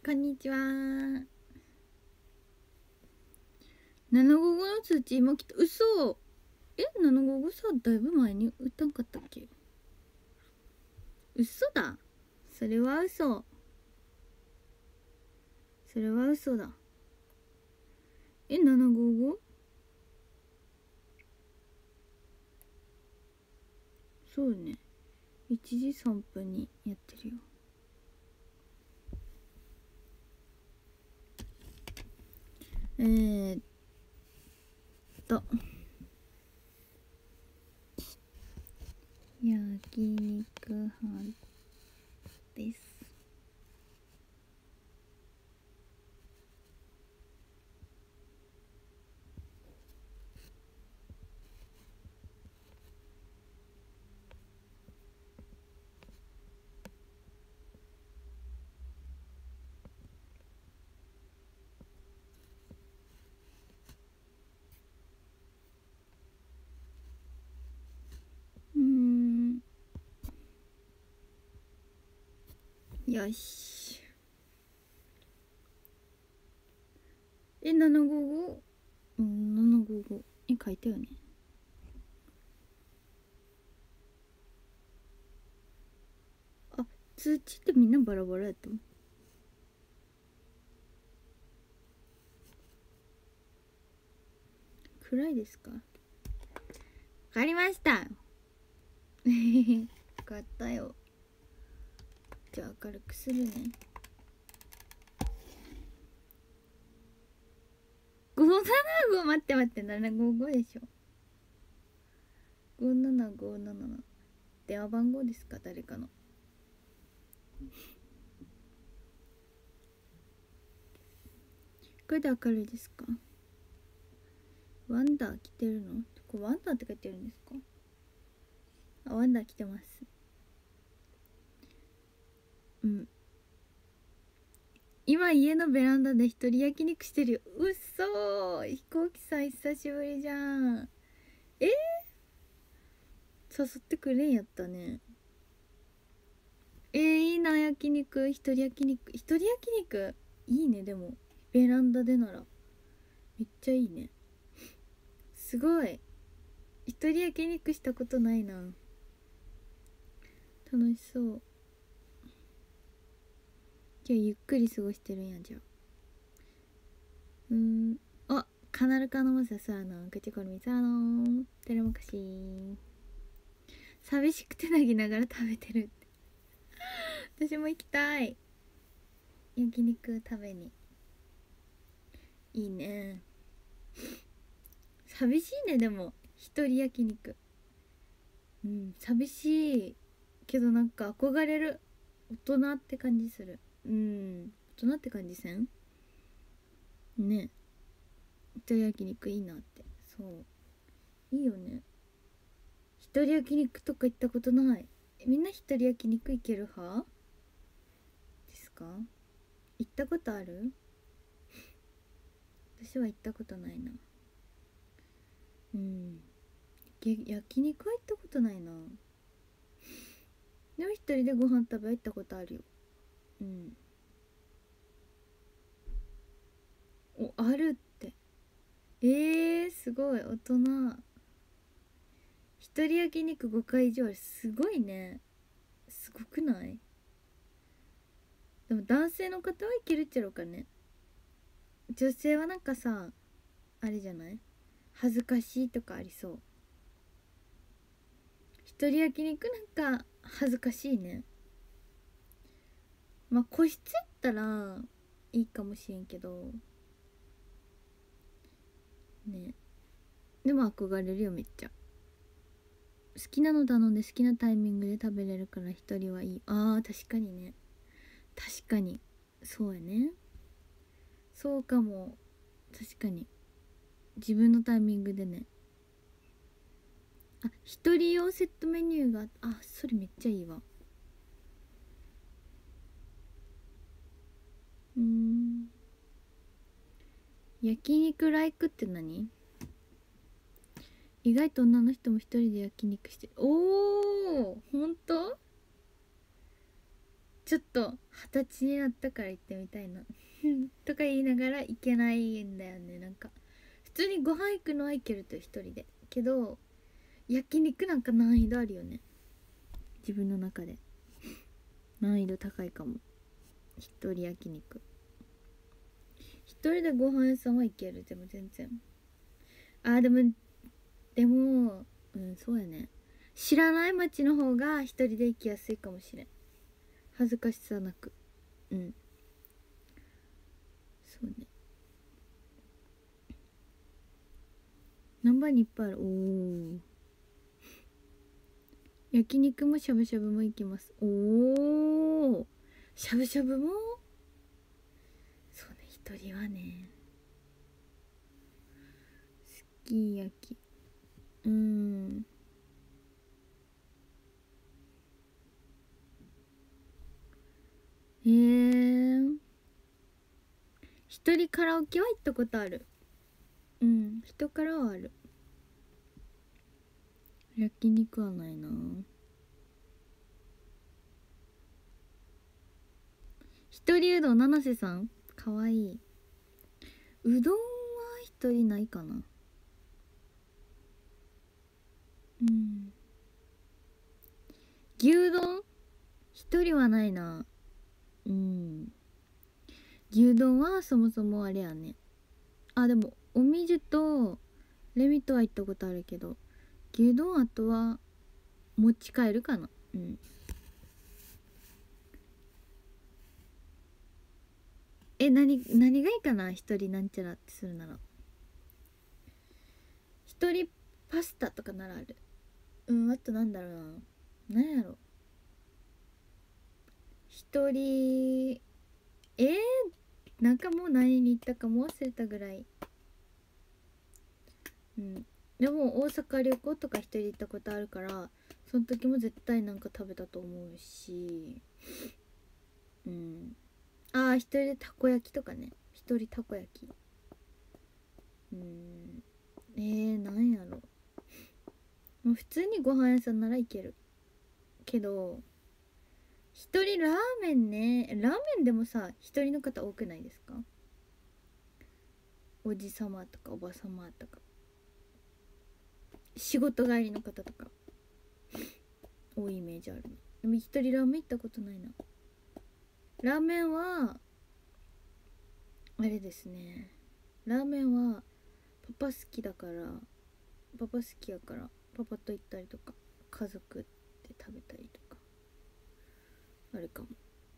こんにちは。755の通知今来た。嘘。755さ、だいぶ前に歌んかったっけ。嘘だ。それは嘘。それは嘘だ。755？ そうね。1時3分にやってるよ。焼肉飯です。よし。755？ 755に書いたよね。あ、通知ってみんなバラバラやったの？暗いですか？わかりました。よかったよ。じゃあ明るくするね。575、待って待って、755でしょ。57577。電話番号ですか、誰かの。これで明るいですか？ワンダー来てるの？これワンダーって書いてるんですか？あ、ワンダー来てます。うん。今家のベランダで一人焼肉してるよ。うっそー。飛行機さん久しぶりじゃん。誘ってくれんやったね。いいな、焼肉。一人焼肉。一人焼肉いいね。でもベランダでならめっちゃいいね。すごい。一人焼肉したことないな。楽しそう。今日ゆっくり過ごしてるんや。じゃあ。あ、カナルカのマササーの口コミサーのテレマカシー。寂しくて泣きながら食べてるって。私も行きたい。焼肉食べに。いいね。寂しいね。でも一人焼肉、寂しいけどなんか憧れる。大人って感じする。大人って感じせんね。一人焼肉いいなって。そういいよね。一人焼肉とか行ったことない。みんな一人焼肉行ける派ですか？行ったことある？私は行ったことないな。焼肉は行ったことないな。でも一人でご飯食べ行ったことあるよ。あるって。すごい大人。一人焼肉5回以上ある。すごいね。すごくない？でも男性の方はいけるっちゃろうかね。女性はなんかさ、あれじゃない？恥ずかしいとかありそう。一人焼肉なんか恥ずかしいね。まあ個室やったらいいかもしれんけどね。でも憧れるよ、めっちゃ。好きなの頼んで好きなタイミングで食べれるから一人はいい。確かにね。確かにそうやね。そうかも。確かに自分のタイミングでね。一人用セットメニューが、それめっちゃいいわ。焼肉ライクって何？意外と女の人も一人で焼肉してる。ほんと？ ちょっと20歳になったから行ってみたいなとか言いながら行けないんだよね。なんか普通にご飯行くのは行けると一人でけど、焼肉なんか難易度あるよね。自分の中で難易度高いかも。一人焼肉、一人でご飯屋さんは行ける。でも全然でもそうやね。知らない街の方が一人で行きやすいかもしれん。恥ずかしさなく。そうね。何番にいっぱいある。おお。焼肉もしゃぶしゃぶも行きます。おお。しゃぶしゃぶも。そうね、一人はね。すき焼き。一人カラオケは行ったことある。人からはある。焼肉はないな。一人うどん七瀬さんかわいい。うどんは一人ないかな。牛丼一人はないな。牛丼はそもそもあれやね。でもおみじゅとレミとは行ったことあるけど、牛丼あとは持ち帰るかな。何がいいかな。一人なんちゃらってするなら一人パスタとかならある。あとなんだろうな。なんやろ。一人なんかもう何に行ったかも忘れたぐらい。でも大阪旅行とか一人で行ったことあるから、その時も絶対なんか食べたと思うし。一人でたこ焼きとかね。一人たこ焼き。なんやろ。もう普通にご飯屋さんならいけるけど、一人ラーメンね。ラーメンでもさ、一人の方多くないですか。おじさまとかおばさまとか仕事帰りの方とか多いイメージあるな。でも一人ラーメン行ったことないな。ラーメンはあれですね。ラーメンはパパ好きだから、パパ好きやからパパと行ったりとか、家族で食べたりとかあるかも。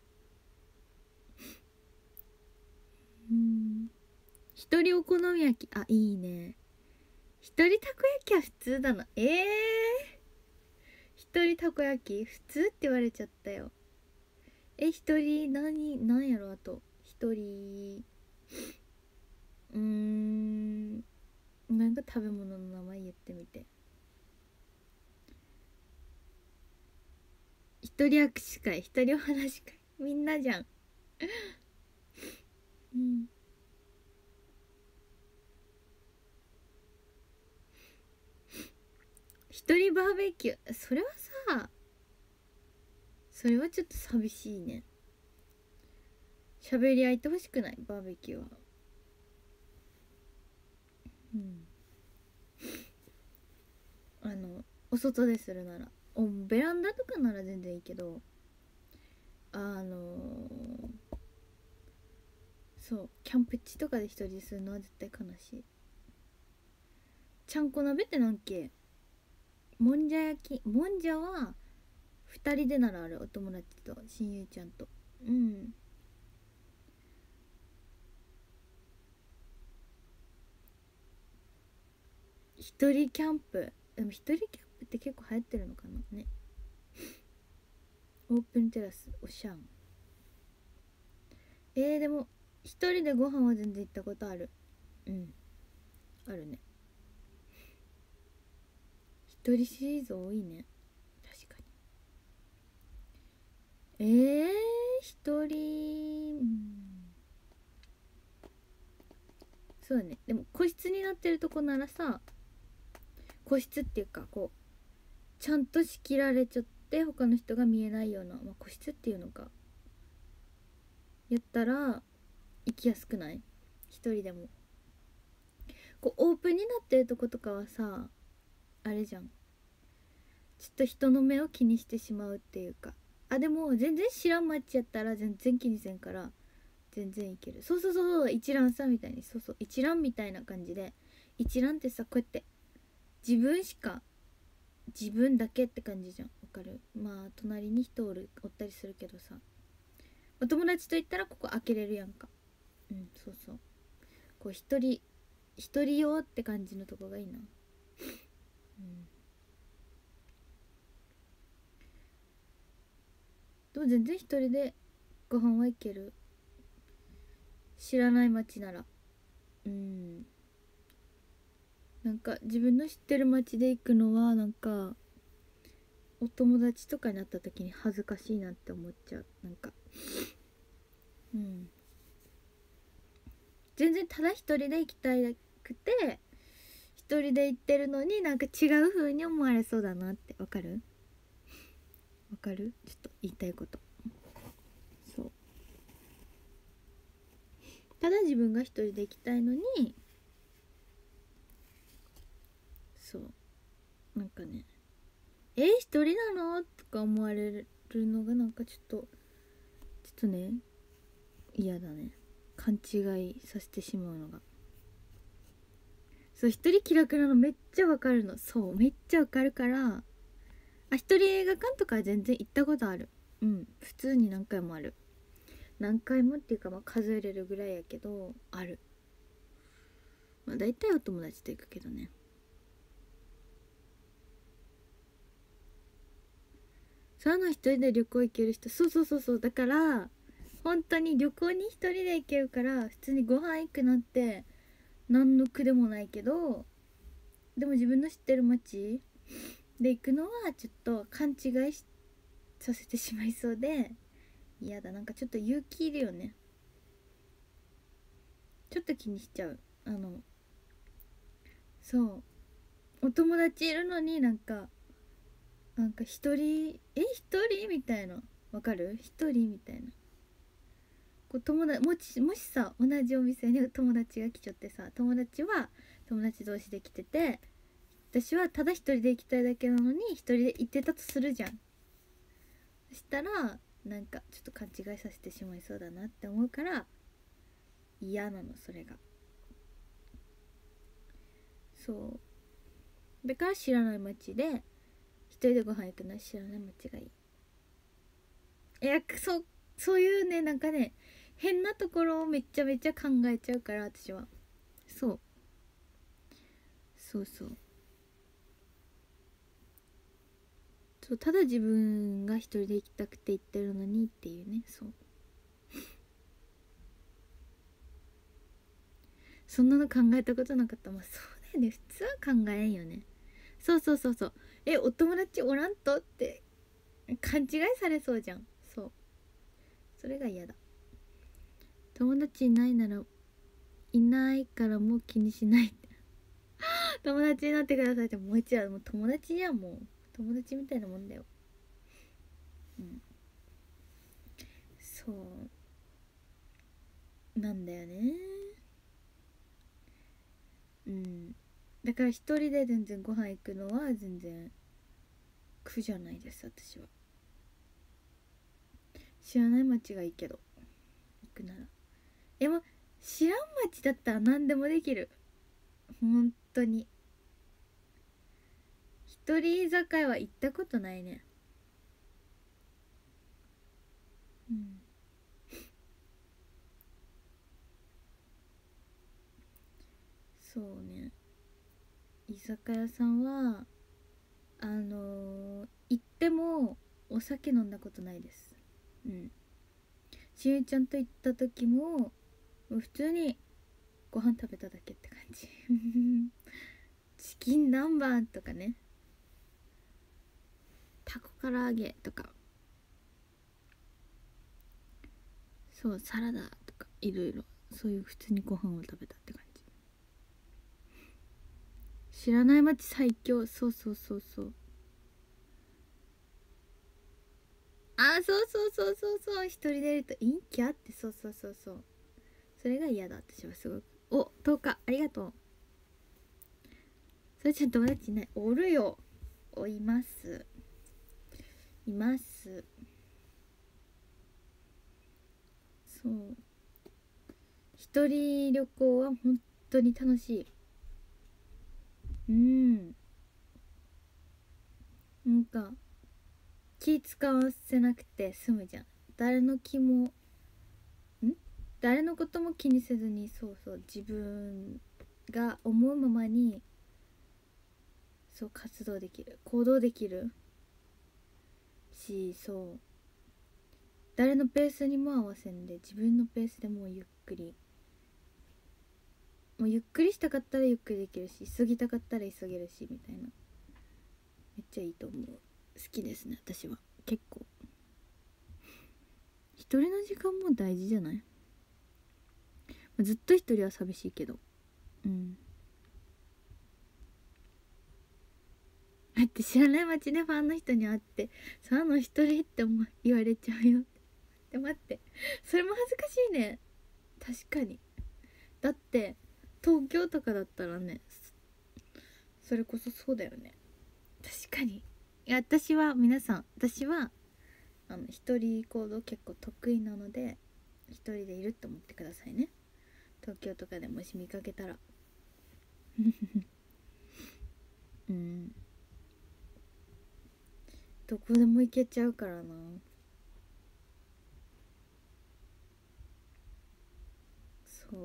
一人お好み焼き、いいね。一人たこ焼きは普通だな。一人たこ焼き普通って言われちゃったよ。一人何やろ。あと一人なんか食べ物の名前言ってみて。一人握手会、一人お話し会、みんなじゃん一人バーベキュー、それはちょっと寂しいね。喋り合いてほしくない。バーベキューは。お外でするなら、ベランダとかなら全然いいけど、そうキャンプ地とかで一人でするのは絶対悲しい。ちゃんこ鍋ってなんけ。もんじゃ焼き、もんじゃは2人でならある。お友達と親友ちゃんと。一人キャンプ、でも一人キャンプって結構流行ってるのかなね。オープンテラスおしゃん。でも一人でご飯は全然行ったことある。あるね。一人シリーズ多いね。確かに。一人そうだね。でも個室になってるとこならさ、個室っていうかこうちゃんと仕切られちゃって他の人が見えないような、個室っていうのかやったら行きやすくない？一人でもこうオープンになってるとことかはさ、あれじゃん、ちょっと人の目を気にしてしまうっていうか。あ、でも全然知らん街やったら全然気にせんから全然いける。そうそうそうそう、一覧さみたいに、そうそう、一覧みたいな感じで。一覧ってさ、こうやって自分しか、自分だけって感じじゃん。わかる？まあ隣に人おったりするけどさ、お友達と言ったらここ開けれるやんか。うん、そうそう、こう一人用って感じのとこがいいな。うん、でも全然一人でご飯は行ける。知らない街なら。うん、なんか自分の知ってる街で行くのはなんかお友達とかになった時に恥ずかしいなって思っちゃう。なんか、うん、全然ただ一人で行きたくて一人で行ってるのになんか違う風に思われそうだなって。わかる？わかる？ちょっと言いたいこと。そう、ただ自分が一人で行きたいのに、そう、なんかね、一人なのとか思われるのがなんかちょっとね、嫌だね。勘違いさせてしまうのが。そう、一人気楽なのめっちゃわかるの。そう、めっちゃわかるから。あ、一人映画館とかは全然行ったことある。うん、普通に何回もある。何回もっていうか、まあ数えれるぐらいやけどある。まあ大体お友達と行くけどね。そういうの一人で旅行行ける人、そうそうそうそう、だから本当に旅行に一人で行けるから普通にご飯行くなんて何の苦でもないけど、でも自分の知ってる街で行くのはちょっと勘違いさせてしまいそうで嫌だ。なんかちょっと勇気いるよね。ちょっと気にしちゃう。そう、お友達いるのになんか一人みたいな。わかる？一人みたいな。こうもしさ、同じお店に友達が来ちゃってさ、友達は友達同士で来てて、私はただ一人で行きたいだけなのに一人で行ってたとするじゃん。そしたらなんかちょっと勘違いさせてしまいそうだなって思うから嫌なの、それが。そうだから知らない街で一人でご飯行くのは知らない街がいい。いや、そういうね、なんかね、変なところをめちゃめちゃ考えちゃうから、私は。そうそうそうそう、ただ自分が一人で行きたくて行ってるのにっていうね。そう、そんなの考えたことなかった。まあそうだよね、普通は考えんよね。そうそうそうそう、お友達おらんとって勘違いされそうじゃん。そう、それが嫌だ。友達いないならいないからもう気にしないって友達になってくださいって。もう一はもう友達じゃん。もう友達みたいなもんだよ。うん、そうなんだよね。うん、だから一人で全然ご飯行くのは全然苦じゃないです、私は。知らない街がいいけど、行くなら。もう知らん街だったら何でもできる。本当に。一人居酒屋は行ったことないね。うん、そうね。居酒屋さんは行ってもお酒飲んだことないです。うん、しゆちゃんと行った時ももう普通にご飯食べただけって感じチキン南蛮とかね、タコ唐揚げとか、そう、サラダとかいろいろ、そういう普通にご飯を食べたって感じ。知らない街最強。そうそうそうそう。 あ、そうそうそうそうそう、一人でいると陰キャって、そうそうそうそう、それが嫌だ、私はすごく。お、10日ありがとう。それちゃん友達いない？おるよ。います、います。そう、一人旅行は本当に楽しい。うん、なんか気使わせなくて済むじゃん。誰の気も誰のことも気にせずに、そうそう、自分が思うままにそう活動できる、行動できるし、そう、誰のペースにも合わせんで、自分のペースでもうゆっくり、もうゆっくりしたかったらゆっくりできるし、急ぎたかったら急げるしみたいな、めっちゃいいと思う。好きですね、私は。結構一人の時間も大事じゃない？ずっと一人は寂しいけど、うん。だって知らない街でファンの人に会って「さあの一人」って言われちゃうよって。待って、それも恥ずかしいね。確かに。だって東京とかだったらね、それこそそうだよね。確かに。いや、私は皆さん、私は一人行動結構得意なので、一人でいるって思ってくださいね。東京とかでもし見かけたらうん、どこでも行けちゃうからな。そう、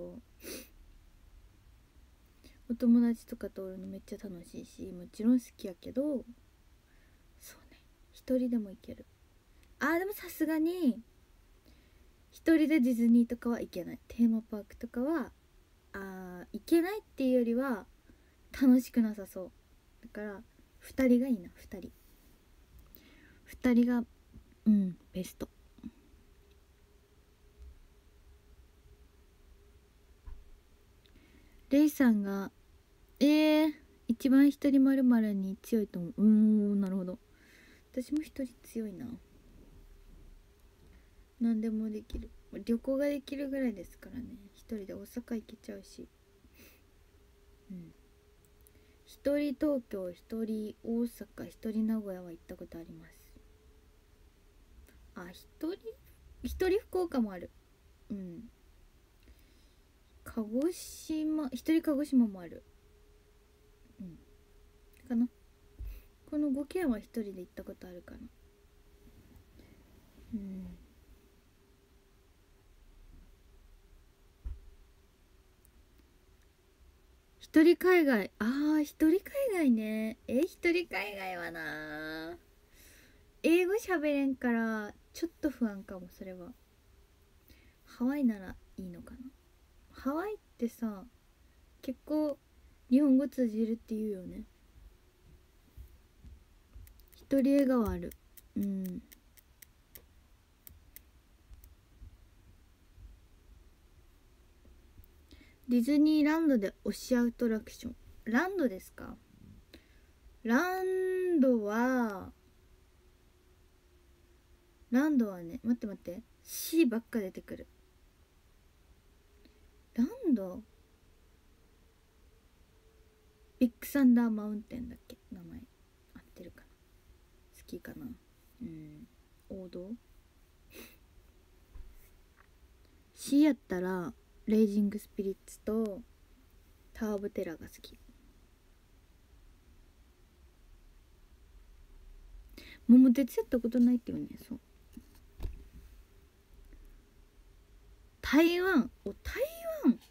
お友達とかとおるのめっちゃ楽しいし、もちろん好きやけど、そうね、一人でも行ける。でもさすがに一人でディズニーとかは行けない。テーマパークとかは行けないっていうよりは楽しくなさそう。だから二人がいいな。二人が、ベスト。レイさんが一番一人まるまるに強いと思う。なるほど。私も一人強いな。何でもできる。旅行ができるぐらいですからね。一人で大阪行けちゃうし。うん。一人東京、一人大阪、一人名古屋は行ったことあります。一人福岡もある。うん。鹿児島、一人鹿児島もある。うん。かな。この5県は一人で行ったことあるかな。うん。一人海外、一人海外ね。一人海外はな、英語喋れんからちょっと不安かも。それはハワイならいいのかな。ハワイってさ、結構日本語通じるって言うよね。一人笑顔ある。うん。ディズニーランドで推しアトラクション。ランドですか？ランドはね、待って待って、 C ばっか出てくる。ランド、ビッグサンダーマウンテンだっけ、名前。合ってるかな。好きかな。うん。王道。 C やったらレイジングスピリッツとタワーオブテラーが好き。桃鉄やったことないけどね。そう、台湾、湾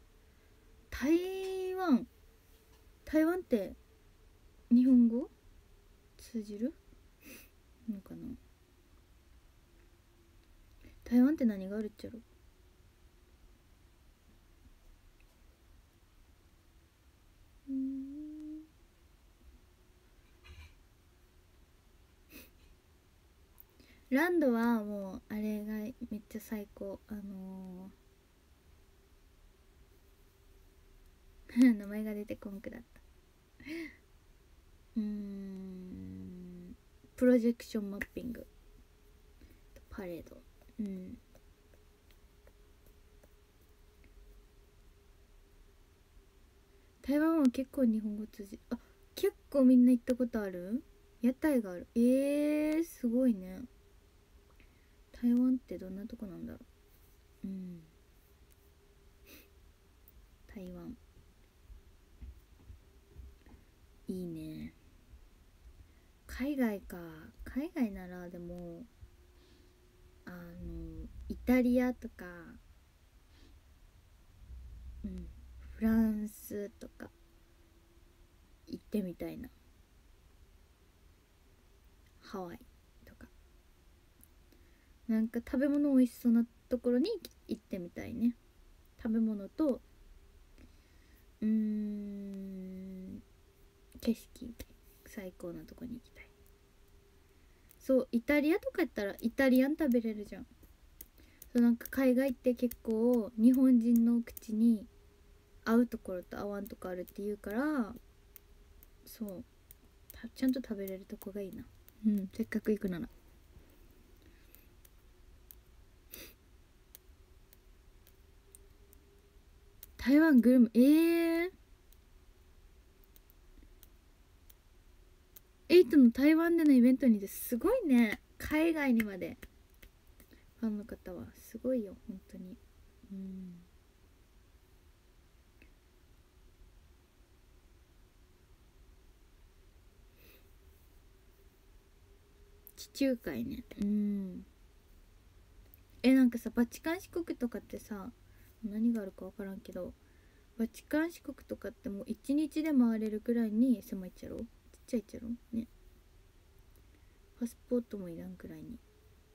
台湾台湾って日本語通じるのかな。台湾って何があるっちゃろ。ランドはもうあれがめっちゃ最高。名前が出てこんくだった。プロジェクションマッピング。 パレード。うん。台湾は結構日本語通じ、あ、結構みんな行ったことある？屋台がある。すごいね。台湾ってどんなとこなんだろう。うん。台湾いいね。海外か。海外ならでもイタリアとか、うん、フランスとか行ってみたいな。ハワイとか、なんか食べ物美味しそうなところに行ってみたいね。食べ物と景色最高なとこに行きたい。そう、イタリアとかやったらイタリアン食べれるじゃん。そう、なんか海外って結構日本人の口に合うところと合わんとこあるって言うから、そうちゃんと食べれるとこがいいな。うん、せっかく行くなら。台湾グルメ、エイトの台湾でのイベントにですごいね。海外にまでファンの方はすごいよ本当に。うん。地中海ね。うん。なんかさ、バチカン市国とかってさ、何があるか分からんけど、バチカン市国とかってもう一日で回れるくらいに狭いっちゃろ、ちっちゃいっちゃろね。パスポートもいらんくらいに。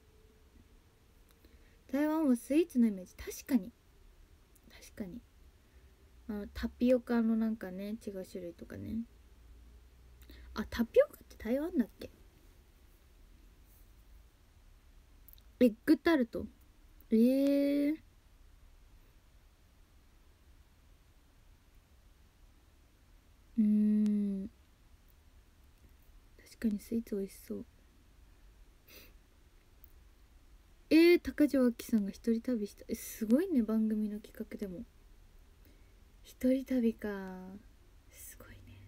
台湾はスイーツのイメージ、確かに確かに。タピオカのなんかね、違う種類とかね。あ、タピオカって台湾だっけ？エッグタルト。えー、うーん、確かにスイーツ美味しそう。高城あきさんが一人旅した。すごいね、番組の企画でも一人旅か。すごいね。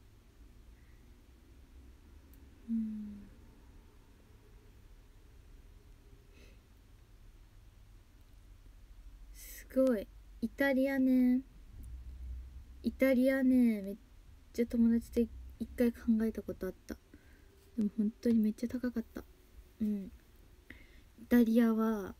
うん。すごい。イタリアね。イタリアね、めっちゃ友達と一回考えたことあった。でも本当にめっちゃ高かった。うん。イタリアは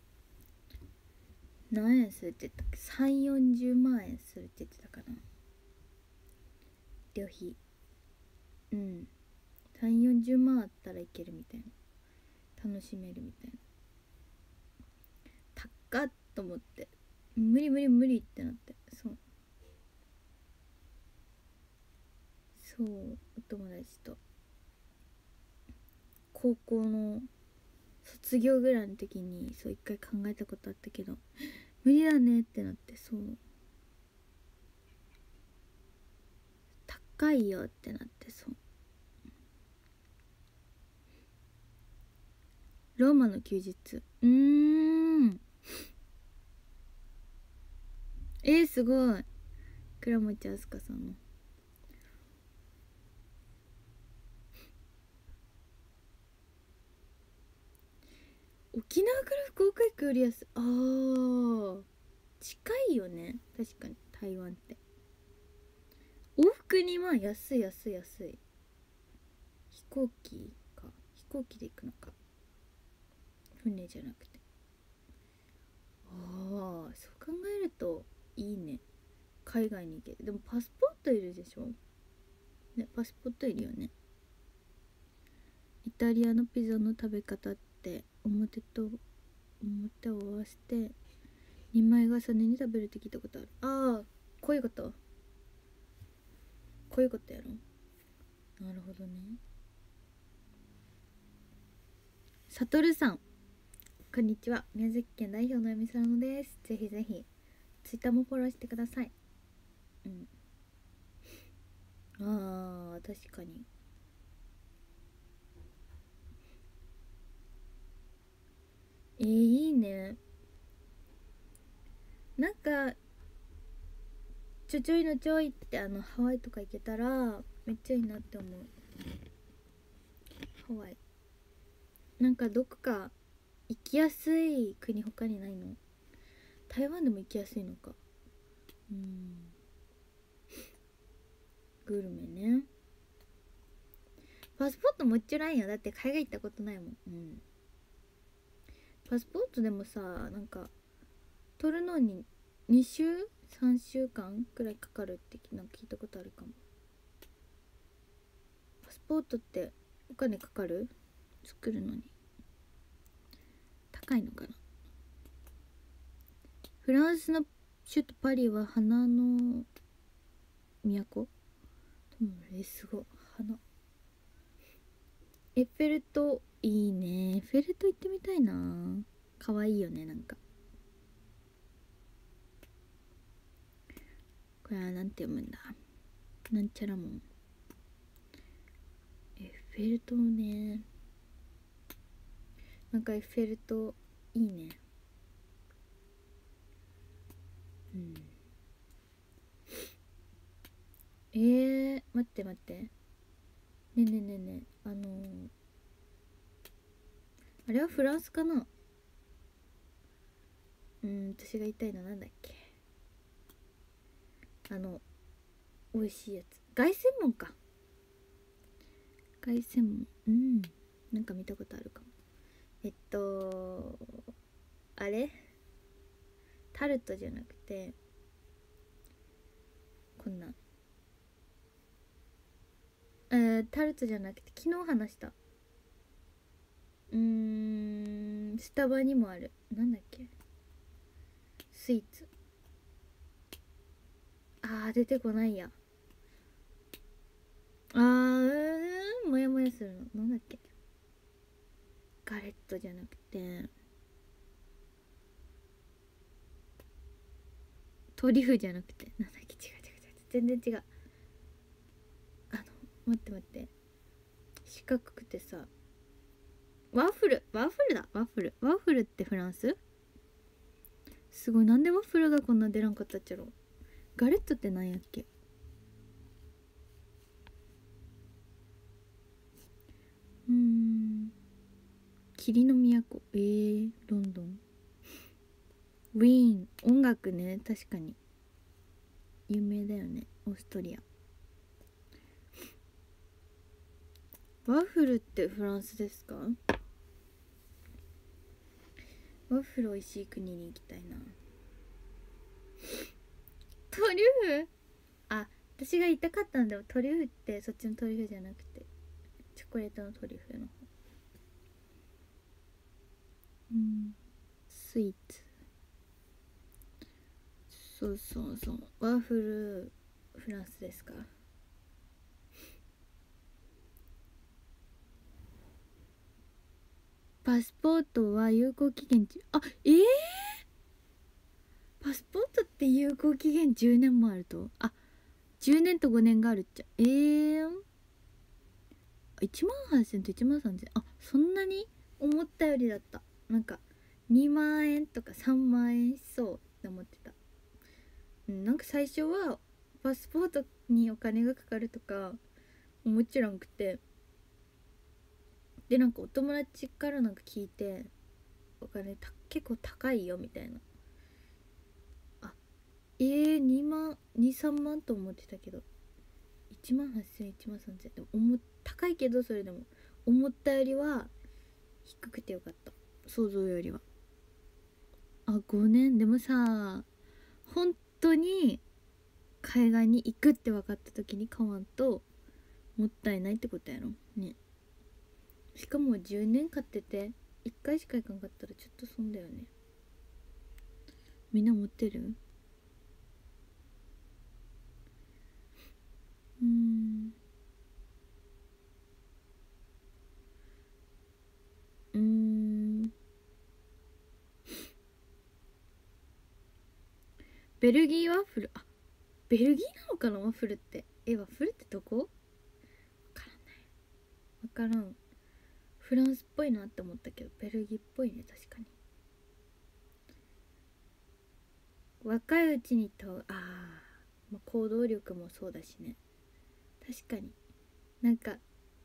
何円するって言ったっけ？ 3、40万円するって言ってたかな、旅費。うん。3、40万あったらいけるみたいな。楽しめるみたいな。高っと思って、無理無理無理ってなって。そうお友達と高校の卒業ぐらいの時にそう一回考えたことあったけど、無理だねってなって。そう高いよってなって。そうローマの休日、すごい。倉持飛鳥さんの。沖縄から福岡行くより安い。近いよね確かに。台湾って往復2万。安い安い安い。飛行機か。飛行機で行くのか、船じゃなくて。そう考えるといいね。海外に行ける。でもパスポートいるでしょ。ね、パスポートいるよね。イタリアのピザの食べ方って表と表を合わせて2枚重ねに食べるって聞いたことある。こういうこと、こういうことやろ。なるほどね。さとるさん、こんにちは。宮崎県代表のえみさんです。ぜひぜひツイッターもフォローしてください。うん。確かに。 いいね。なんかちょいのちょいってハワイとか行けたらめっちゃいいなって思う。ハワイなんかどこか行きやすい国他にないの？台湾でも行きやすいのか。グルメね。パスポートもちろんよ。だって海外行ったことないもん。パスポートでもさ、なんか取るのに2週3週間くらいかかるってなんか聞いたことあるかも。パスポートってお金かかる？作るのに高いのかな。フランスの首都パリは花の都。すごい花。エッフェル塔いいね。エッフェル塔行ってみたいな。かわいいよね。なんかこれはなんて読むんだ。なんちゃらもん。エッフェル塔ね。なんかエッフェル塔いいね。待って待って。ねえねえねえねえ。あれはフランスかな。私が言いたいのなんだっけ。美味しいやつ。凱旋門か。凱旋門。なんか見たことあるかも。あれタルトじゃなくてこんなタルトじゃなくて昨日話したスタバにもあるなんだっけスイーツ出てこないやもやもやするのなんだっけガレットじゃなくてトリュフじゃなくてなんだっけ違う全然違う待って四角くてさワッフルってフランスすごいなんでワッフルがこんな出らんかったっちゃろガレットってなんやっけ霧の都ロンドンウィーン音楽ね確かに有名だよねオーストリアワッフルってフランスですかワッフル美味しい国に行きたいなトリュフ私が言いたかったんだよトリュフってそっちのトリュフじゃなくてチョコレートのトリュフの方スイーツそうワッフルフランスですかパスポートは有効期限中パスポートって有効期限10年もあると10年と5年があるっちゃ1万8000と1万3000そんなに思ったよりだったなんか2万円とか3万円しそうって思ってたなんか最初はパスポートにお金がかかるとかもちろんくてでなんかお友達からなんか聞いてお金結構高いよみたいな2万23万と思ってたけど1万8000 1万3000でも高いけどそれでも思ったよりは低くてよかった想像よりは5年でもさ本当に海外に行くって分かった時に買わんともったいないってことやろねしかも10年買ってて1回しか行かんかったらちょっと損だよねみんな持ってるベルギーワッフルベルギーなのかなワッフルってワッフルってどこわからんフランスっぽいなって思ったけどベルギーっぽいね確かに若いうちに行った方がまあ、行動力もそうだしね。確かになんか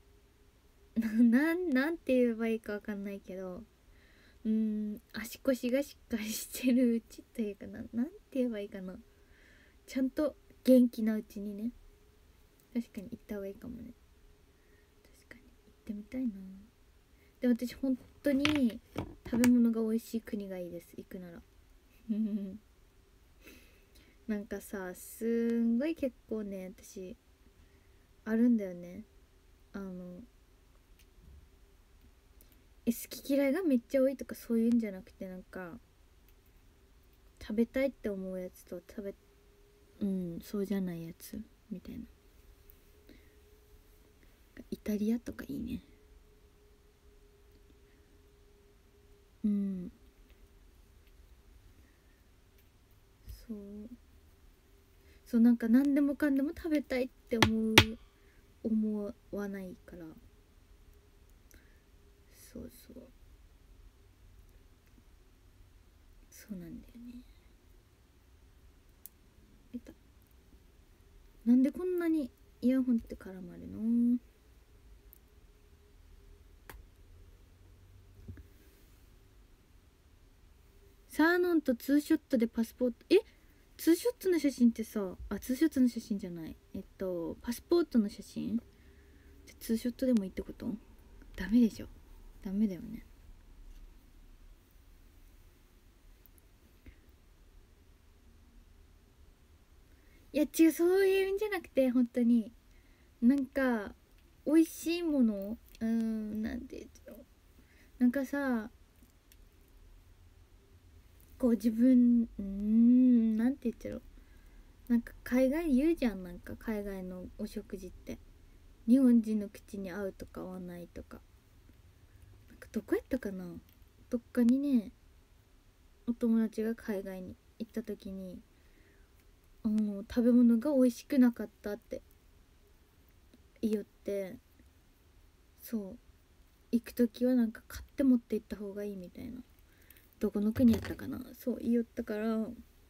なんて言えばいいか分かんないけど、足腰がしっかりしてるうちというかなんて言えばいいかな、ちゃんと元気なうちにね、確かに行った方がいいかもね。確かに行ってみたいな。で私本当に食べ物が美味しい国がいいです、行くならなんかさ、すんごい結構ね、私あるんだよね。好き嫌いがめっちゃ多いとかそういうんじゃなくて、なんか食べたいって思うやつとそうじゃないやつみたいな。イタリアとかいいね。そうそう、なんか何でもかんでも食べたいって思わないから。そうなんだよね。なんでこんなにイヤホンって絡まるの？サーノンとツーショットでパスポート、ツーショットの写真ってさ、ツーショットの写真じゃない、パスポートの写真ツーショットでもいいってこと？ダメでしょ。ダメだよね。いや違う、そういう意味じゃなくて、本当になんか美味しいもの、なんて言うの、なんかさ、こう自分なんて言ってる、なんか海外言うじゃん、なんか海外のお食事って日本人の口に合うとか合わないとか、なんかどこやったかな、どっかにね、お友達が海外に行った時に食べ物が美味しくなかったって言って、そう行く時はなんか買って持って行った方がいいみたいな、どこの国やったかな、そう言ったから、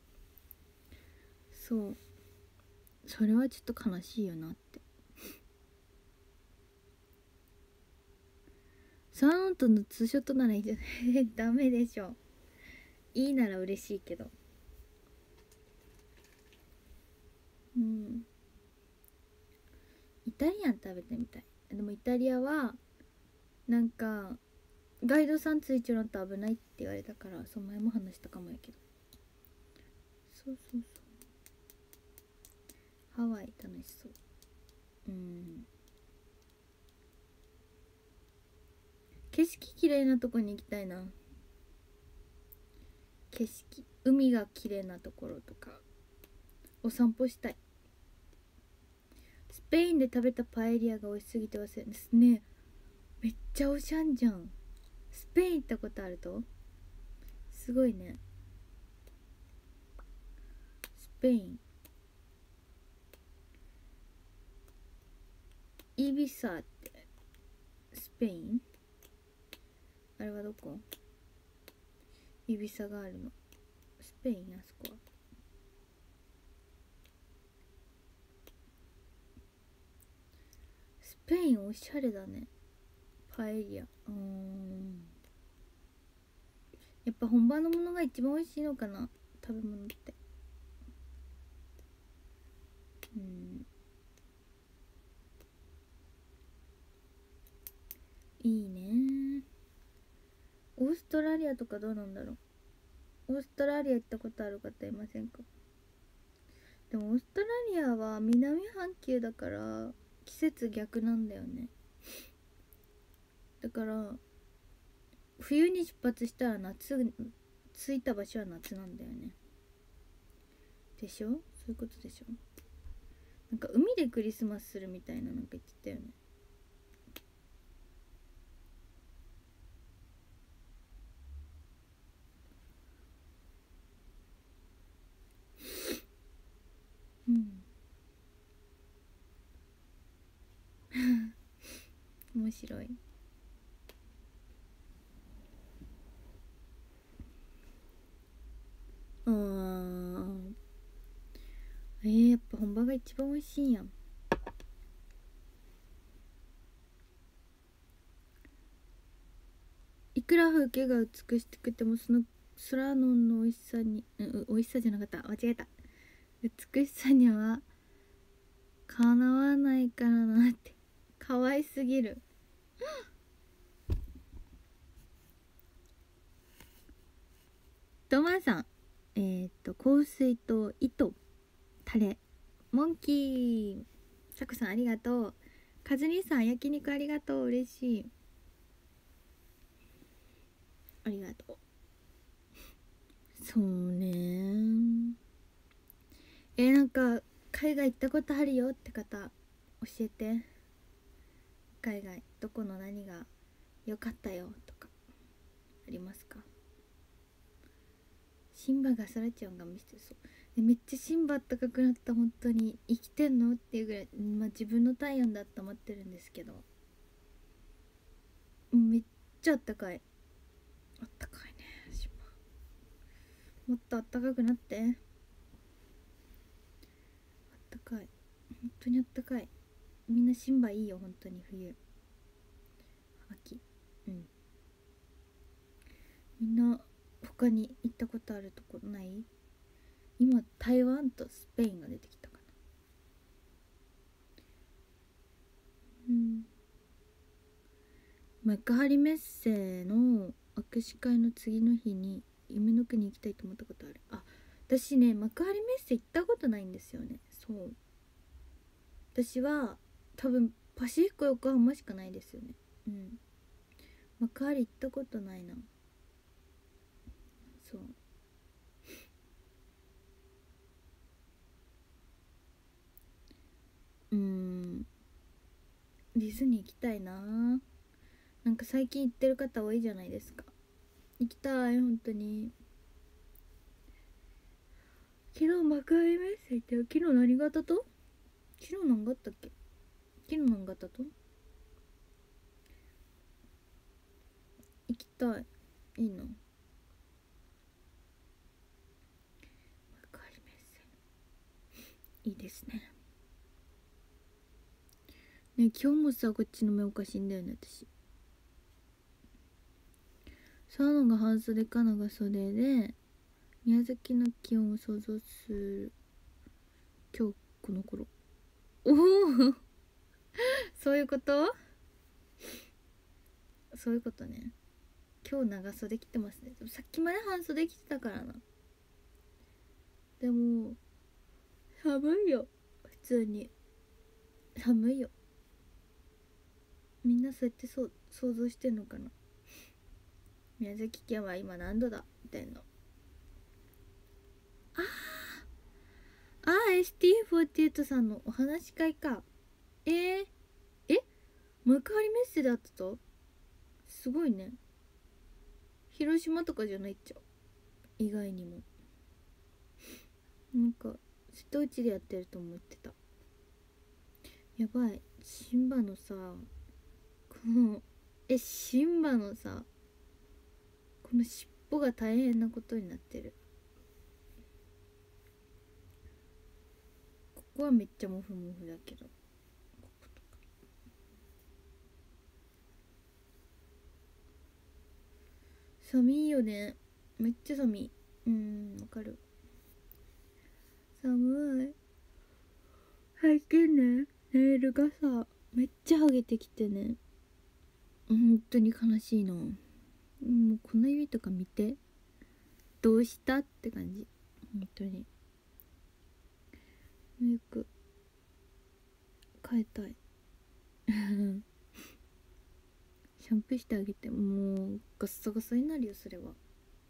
そうそれはちょっと悲しいよなって。サーンとのツーショットならいいじゃないダメでしょ。いいなら嬉しいけど。イタリアン食べてみたい。でもイタリアはなんかガイドさんついちゃうと危ないって言われたから、その前も話したかもやけど。そうハワイ楽しそう。景色綺麗なとこに行きたいな。景色、海が綺麗なところとかお散歩したい。スペインで食べたパエリアが美味しすぎて忘れですね。めっちゃおしゃんじゃん。スペイン行ったことあると？すごいね。スペインイビサってスペイン？あれはどこ？イビサがあるのスペイン？あそこはスペインおしゃれだね。パエリア、やっぱ本場のものが一番美味しいのかな、食べ物って。いいね。オーストラリアとかどうなんだろう。オーストラリア行ったことある方いませんか？でもオーストラリアは南半球だから季節逆なんだよね。だから冬に出発したら夏、着いた場所は夏なんだよね。でしょ？そういうことでしょ？なんか海でクリスマスするみたいな、なんか言ってたよね。面白い。 一番美味しいんやん。いくら風景が美しくてもその空の美味しさに、美味しさじゃなかった、間違えた。美しさにはかなわないからなって。可愛すぎる。トマさん、香水と糸タレモンキー。さこさんありがとう。カズニさん焼肉ありがとう。嬉しい。ありがとう。そうね。なんか海外行ったことあるよって方教えて。海外どこの何が良かったよとかありますか？シンバがそらちゃんが見せてそうで、めっちゃシンバあったかくなった。本当に生きてんのっていうぐらい、まあ自分の体温だと思ってるんですけど、めっちゃあったかい。あったかいねシンバ。もっとあったかくなって。あったかい、本当にあったかい。みんなシンバいいよ本当に。冬秋、みんな他に行ったことあるとこない？今台湾とスペインが出てきたかな。幕張メッセの握手会の次の日に夢の国行きたいと思ったことある。私ね、幕張メッセ行ったことないんですよね。そう、私は多分パシフィコ横浜しかないですよね。幕張行ったことないな。そう、ディズニー行きたいな。なんか最近行ってる方多いじゃないですか。行きたい本当に。昨日幕張メッセ行ったよ。昨日何型と昨日何があったっけ。昨日何型と行きたい。いいな。幕張メッセいいですね。ね、今日もさ、こっちの目おかしいんだよね私。サーノが半袖か長袖で宮崎の気温を想像する今日この頃。おおそういうこと、そういうことね。今日長袖着てますね。でもさっきまで半袖着てたからな。でも寒いよ普通に。寒いよ。みんなそうやって想像してんのかな。宮崎県は今何度だみたいな。ST48 さんのお話し会か。幕張メッセで会ってた。すごいね。広島とかじゃないっちゃ。意外にもなんか瀬戸内でやってると思ってた。やばい。シンバのさ、このシンバのさ、この尻尾が大変なことになってる。ここはめっちゃモフモフだけど、こことか寒いよね。めっちゃ寒い。わかる。寒い。最近ね、ネイルがさめっちゃハゲてきてね、本当に悲しいの。もうこの指とか見て、どうしたって感じ。本当にメイク変えたいシャンプーしてあげて。もうガッサガサになるよそれは。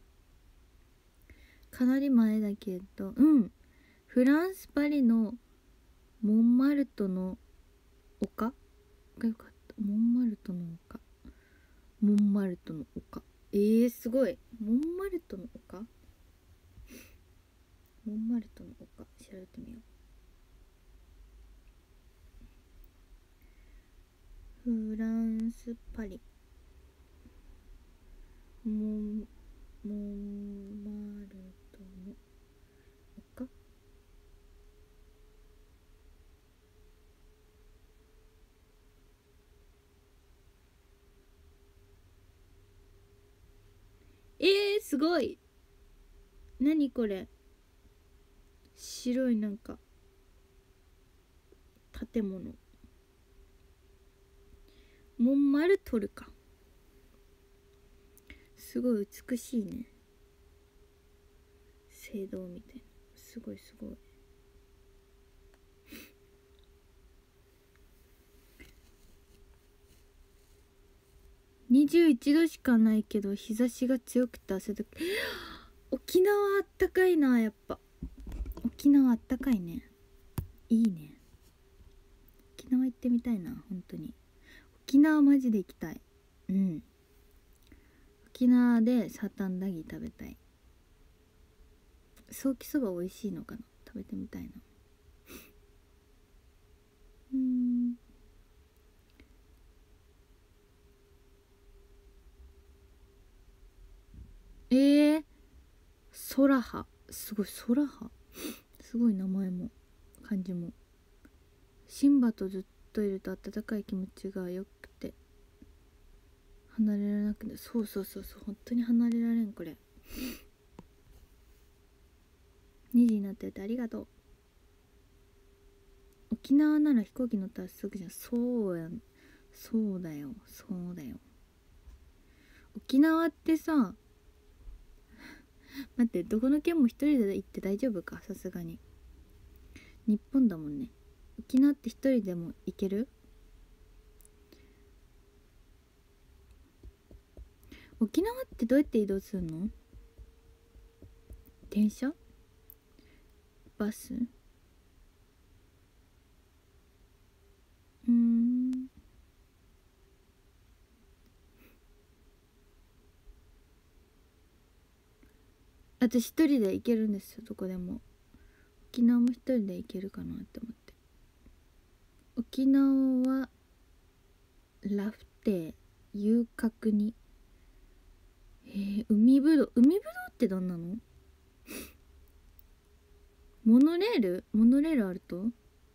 かなり前だけど、フランスパリのモンマルトの丘がよかった。モンマルトの丘、モンマルトの丘。すごい。モンマルトの丘、モンマルトの丘調べてみよう。フランスパリモンマルトの丘。 すごい。何これ、白いなんか建物、モンマルトルか。すごい美しいね、聖堂みたいな。すごいすごい。21度しかないけど日差しが強くて汗だく。沖縄あったかいな。やっぱ沖縄あったかいね。いいね。沖縄行ってみたいな。本当に沖縄マジで行きたい。うん、沖縄でサーターアンダギー食べたい。ソーキそば美味しいのかな、食べてみたいな。ソラハ、すごい。ソラハすごい、名前も漢字も。シンバとずっといると温かい気持ちがよくて離れられなくて。そうそうそうそう、本当に離れられんこれ。2時になっててありがとう。沖縄なら飛行機乗ったらすぐじゃん。そうやん、そうだよそうだよ。沖縄ってさ、待って、どこの県も一人で行って大丈夫か。さすがに日本だもんね。沖縄って一人でも行ける？沖縄ってどうやって移動するの？電車？バス？私一人で行けるんですよ、どこでも。沖縄も一人で行けるかなって思って。沖縄はラフテー、遊郭に、海ぶどう。海ぶどうってどんなの？モノレール？モノレールあると、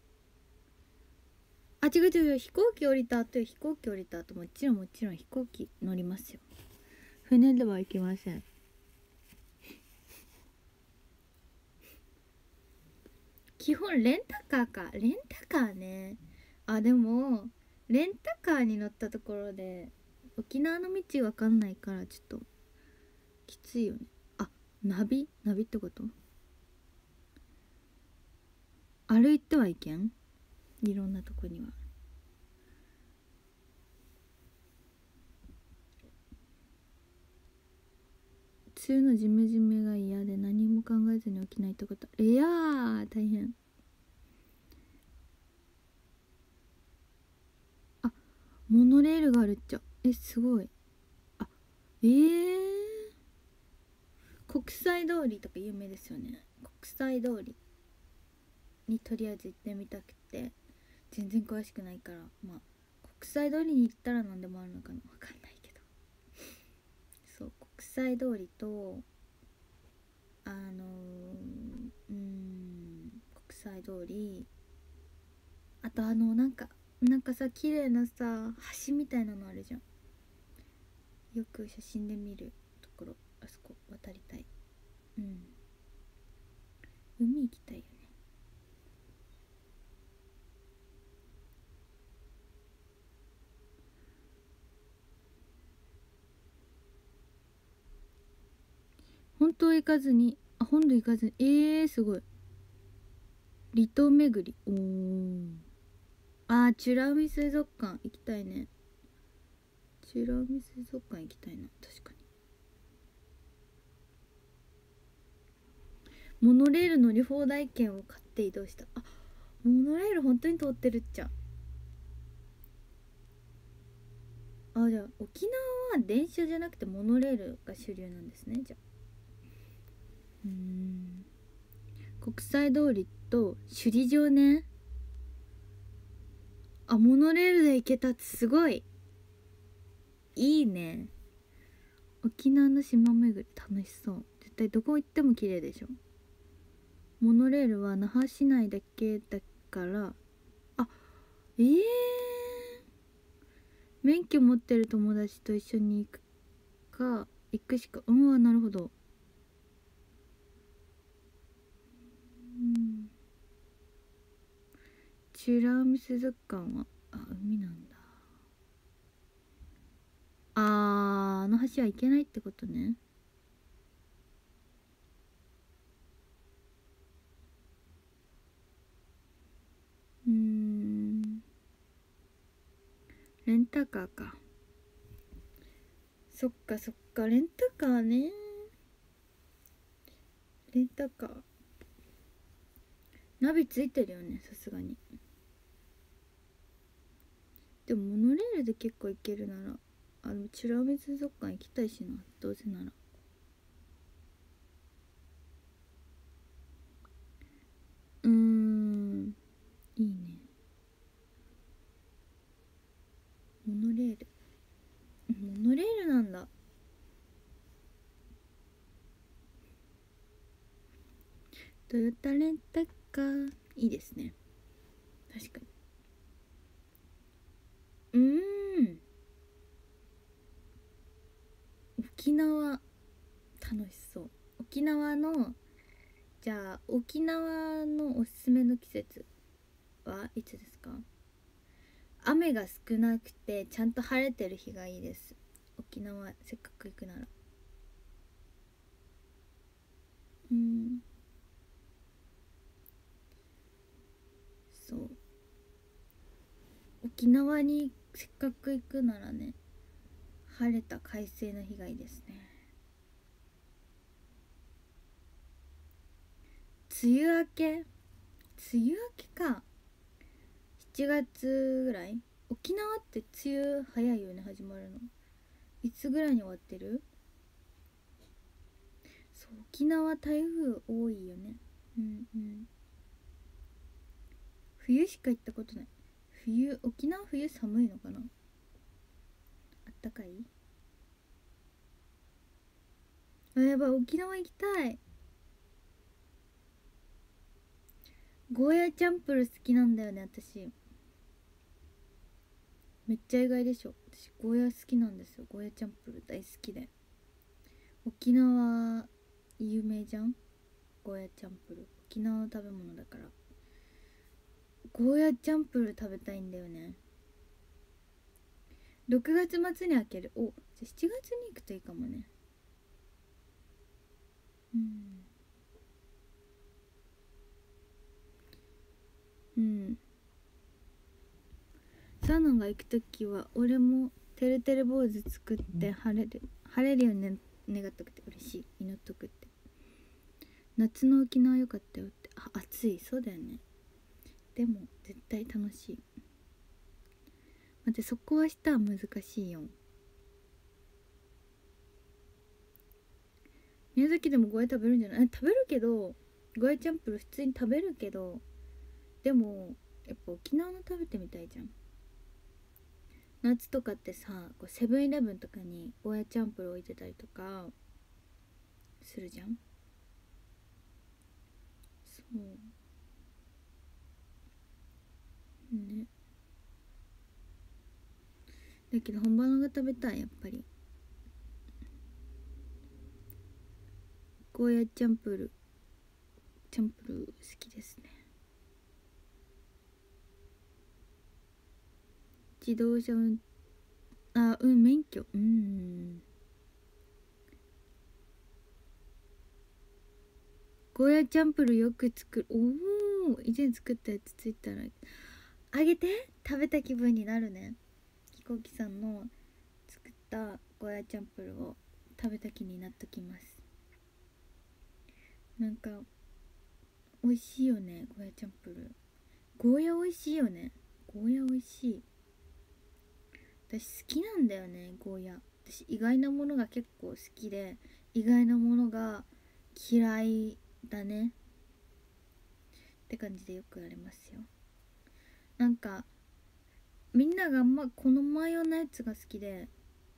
あ、違う違う、飛行機降りた後よ。飛行機降りた後、もちろんもちろん飛行機乗りますよ。船では行きません。基本レンタカーか。レンタカーね。あ、でもレンタカーに乗ったところで沖縄の道わかんないからちょっときついよね。あ、ナビってこと？歩いてはいけん、いろんなとこには。梅雨のジメジメが嫌で何も考えずに起きないってこと。いやー大変。あ、モノレールがあるっちゃ。すごい。あ、国際通りとか有名ですよね。国際通りにとりあえず行ってみたくて、全然詳しくないから、まあ国際通りに行ったら何でもあるのかな、分かんないけど。そう、国際通りと国際通り、あとなんかさ、綺麗なさ橋みたいなのあるじゃん。よく写真で見るところ、あそこ渡りたい。うん、海行きたいよね。本島行かずに、本土行かずに、すごい。離島巡り。美ら海水族館行きたいね。美ら海水族館行きたいな。確かに。モノレール乗り放題券を買って移動した。あ、モノレール本当に通ってるっちゃ。じゃあ沖縄は電車じゃなくてモノレールが主流なんですね。じゃあ国際通りと首里城ね。モノレールで行けたってすごいいいね。沖縄の島巡り楽しそう。絶対どこ行っても綺麗でしょ。モノレールは那覇市内だけだから。あ、免許持ってる友達と一緒に行くか行くしか、なるほど。美ら海水族館は海なんだ。あの橋は行けないってことね。レンタカーか。そっかそっか、レンタカーね。レンタカーナビついてるよね、さすがに。でもモノレールで結構行けるなら、美ら海水族館行きたいしな、どうせなら。いいね。モノレール、モノレールなんだ。トヨタレンタカーいいですね。確かに。沖縄楽しそう。沖縄の、じゃあ沖縄のおすすめの季節はいつですか？雨が少なくてちゃんと晴れてる日がいいです。沖縄せっかく行くなら。そう沖縄にせっかく行くならね、晴れた快晴の日がいいですね。梅雨明け、梅雨明けか。7月ぐらい。沖縄って梅雨早いよね、始まるの。いつぐらいに終わってる？そう、沖縄台風多いよね。冬しか行ったことない。沖縄冬寒いのかな？あったかい？やばい、沖縄行きたい。ゴーヤチャンプル好きなんだよね、私。めっちゃ意外でしょ。私ゴーヤ好きなんですよ。ゴーヤチャンプル大好きで。沖縄有名じゃん、ゴーヤチャンプル。沖縄の食べ物だから、ゴーヤチャンプル食べたいんだよね。6月末に開ける。じゃあ7月に行くといいかもね。サナが行くときは俺もてるてる坊主作って晴れるように願っとくって、嬉しい、祈っとくって。夏の沖縄良かったよって。暑い、そうだよね。でも絶対楽しい。待って、そこはしたら難しいよ。宮崎でもゴーヤ食べるんじゃない？食べるけど、ゴーヤチャンプル普通に食べるけど、でもやっぱ沖縄の食べてみたいじゃん。夏とかってさ、セブンイレブンとかにゴーヤチャンプル置いてたりとかするじゃん。そうね。だけど本場のが食べたい、やっぱり。ゴーヤチャンプル好きですね。自動車免許。ゴーヤチャンプルよく作る。以前作ったやつついたらあげて、食べた気分になるね。飛行機さんの作ったゴーヤチャンプルを食べた気になっときます。なんか美味しいよね、ゴーヤチャンプル。ゴーヤ美味しいよね。ゴーヤ美味しい。私好きなんだよね、ゴーヤ。私意外なものが結構好きで、意外なものが嫌いだねって感じでよくありますよ。なんかみんなが好まんようなやつが好きで、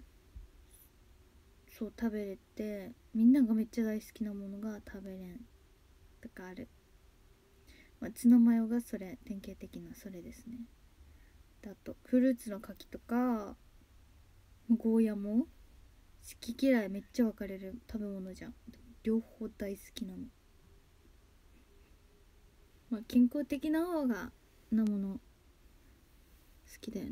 そう食べれて、みんながめっちゃ大好きなものが食べれんとかある。ツナマヨがそれ、典型的なそれですね。あとフルーツの柿とかゴーヤも好好き嫌いめっちゃ分かれる食べ物じゃん。両方大好きなの。まあ健康的な方がなもの好きだよね。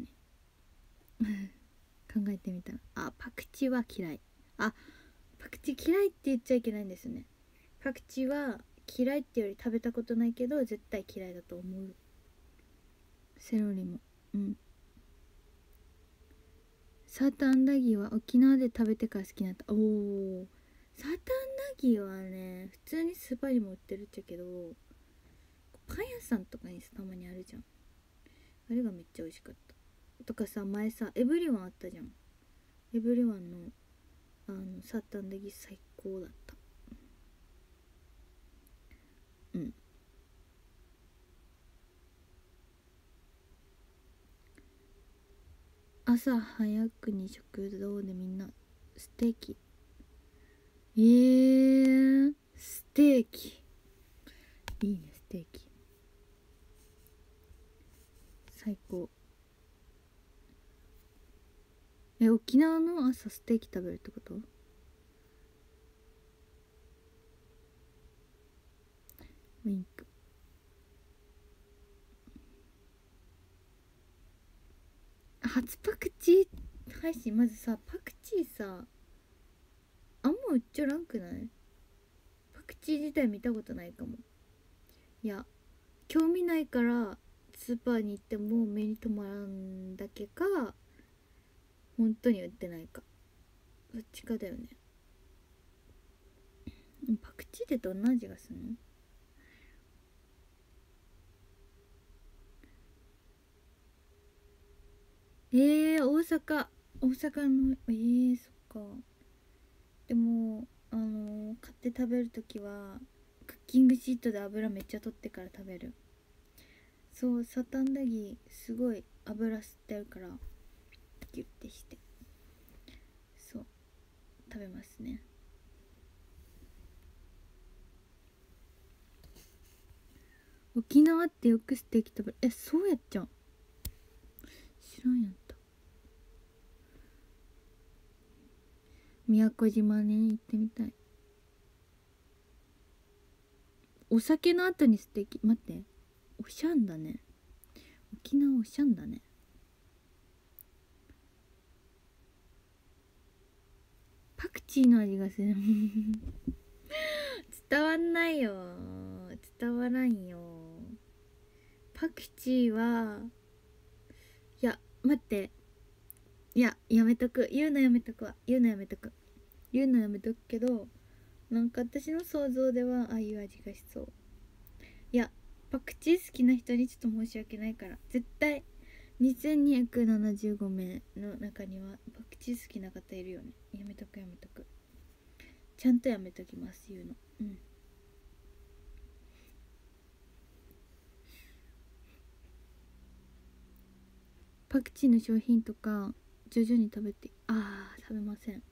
考えてみたら、あ、パクチーは嫌い。あ、パクチー嫌いって言っちゃいけないんですね。パクチーは嫌いってより食べたことないけど絶対嫌いだと思う。セロリも。うん。サーターアンダギーは沖縄で食べてから好きになった。おー、サーターアンダギーはね普通にスーパーにも売ってるっちゃけど、パン屋さんとかにたまにあるじゃん。あれがめっちゃ美味しかった。とかさ、前さエブリワンあったじゃん。エブリワンのサーターアンダギー最高だった。うん。朝早くに食堂でみんなステーキ。ステーキいいね。ステーキ最高。沖縄の朝ステーキ食べるってこと？ウィンク。初パクチー配信。まずさ、パクチーさあんま売っちゃらんくない？パクチー自体見たことないかも。いや、興味ないからスーパーに行っても目に留まらんだけか、本当に売ってないか、どっちかだよね。パクチーってどんな味がするの？大阪のそっか。でも買って食べるときはクッキングシートで油めっちゃ取ってから食べる。そう、サタンダギーすごい油吸ってるからギュッてして、そう食べますね。沖縄ってよくステーキ食べる。そうやっちゃん、知らんやった。宮古島ね、行ってみたい。お酒の後にステーキ、待って、おしゃんだね。沖縄おしゃんだね。パクチーの味がする。伝わんないよ、伝わらんよ。パクチーは、いや待って、いややめとく、言うのやめとくわ、言うのやめとく、言うのやめとくけど、なんか私の想像ではああいう味がしそう。いや、パクチー好きな人にちょっと申し訳ないから、絶対2275名の中にはパクチー好きな方いるよね。やめとくやめとく、ちゃんとやめときます、言うの。うん。パクチーの商品とか徐々に食べて、食べません。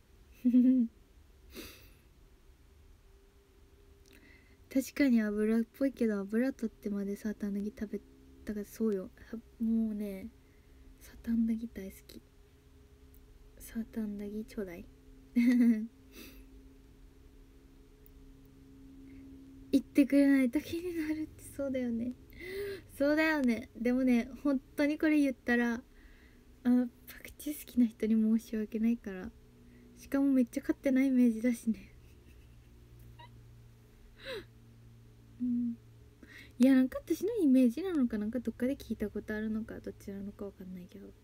確かに油っぽいけど、油取ってまでサーターアンダギー食べたから、そうよ。もうね、サーターアンダギー大好き。サーターアンダギーちょうだい。言ってくれないと気になるって。そうだよね、そうだよね。でもね、本当にこれ言ったらパクチー好きな人に申し訳ないから。しかもめっちゃ買ってないイメージだしね。うん。いや、なんか私のイメージなのか、なんかどっかで聞いたことあるのか、どっちなのかわかんないけど。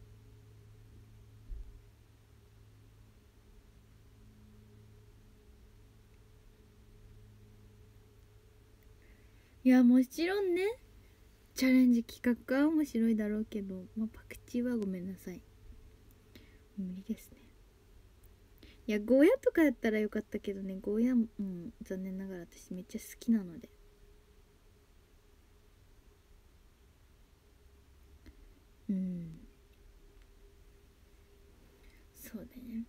いや、もちろんね、チャレンジ企画は面白いだろうけど、パクチーはごめんなさい、無理ですね。いや、ゴーヤとかやったらよかったけどね、ゴーヤも、残念ながら私めっちゃ好きなので。うん、そうだね。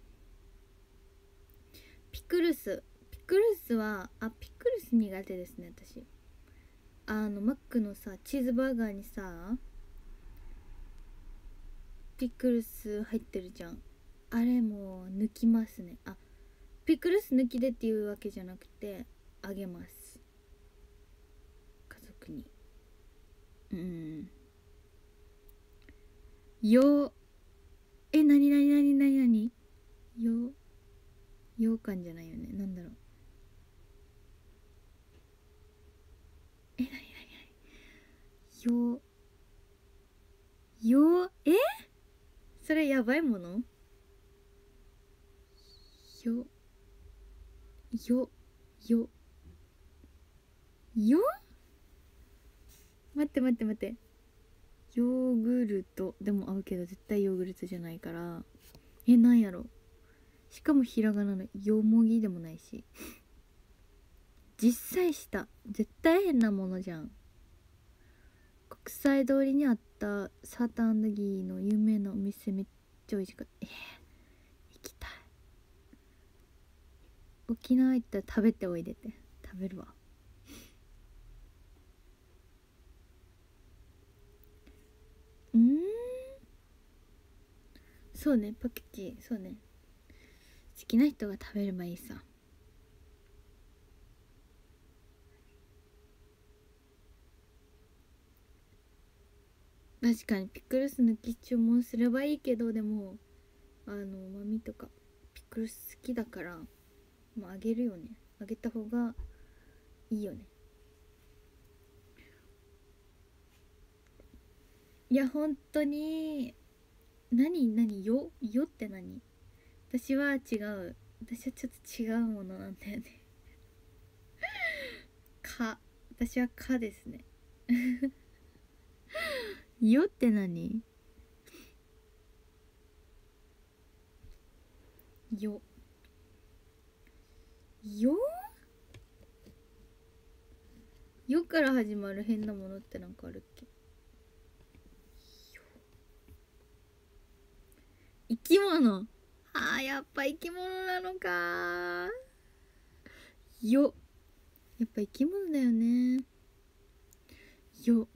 ピクルスは、ピクルス苦手ですね、私。マックのさチーズバーガーにさピクルス入ってるじゃん。 あれも抜きますね。あ、ピクルス抜きでっていうわけじゃなくてあげます、家族に。うん。よ、なになになになになに、よ、羊羹じゃないよね、なんだろう。なになになに、よ、それやばいもの。よ、よ、よ、よ、待って待って待って、ヨーグルトでも合うけど絶対ヨーグルトじゃないから、なんやろ。しかもひらがなのよもぎでもないし、実際した絶対変なものじゃん。国際通りにあったサーターギーの有名なお店めっちゃ美味しかった。行きたい。沖縄行ったら食べておいでて。食べるわ。そうね、パクチー、そうね、好きな人が食べればいいさ。確かにピクルス抜き注文すればいいけど、でもマミとかピクルス好きだから、まああげるよね。あげた方がいいよね。いや本当に。何よって何。私は違う。私はちょっと違うものなんだよね。私はですね。よって何。よよよから始まる変なものってなんかあるっけ。生き物。やっぱ生き物なのか。よ、やっぱ生き物だよね。よ、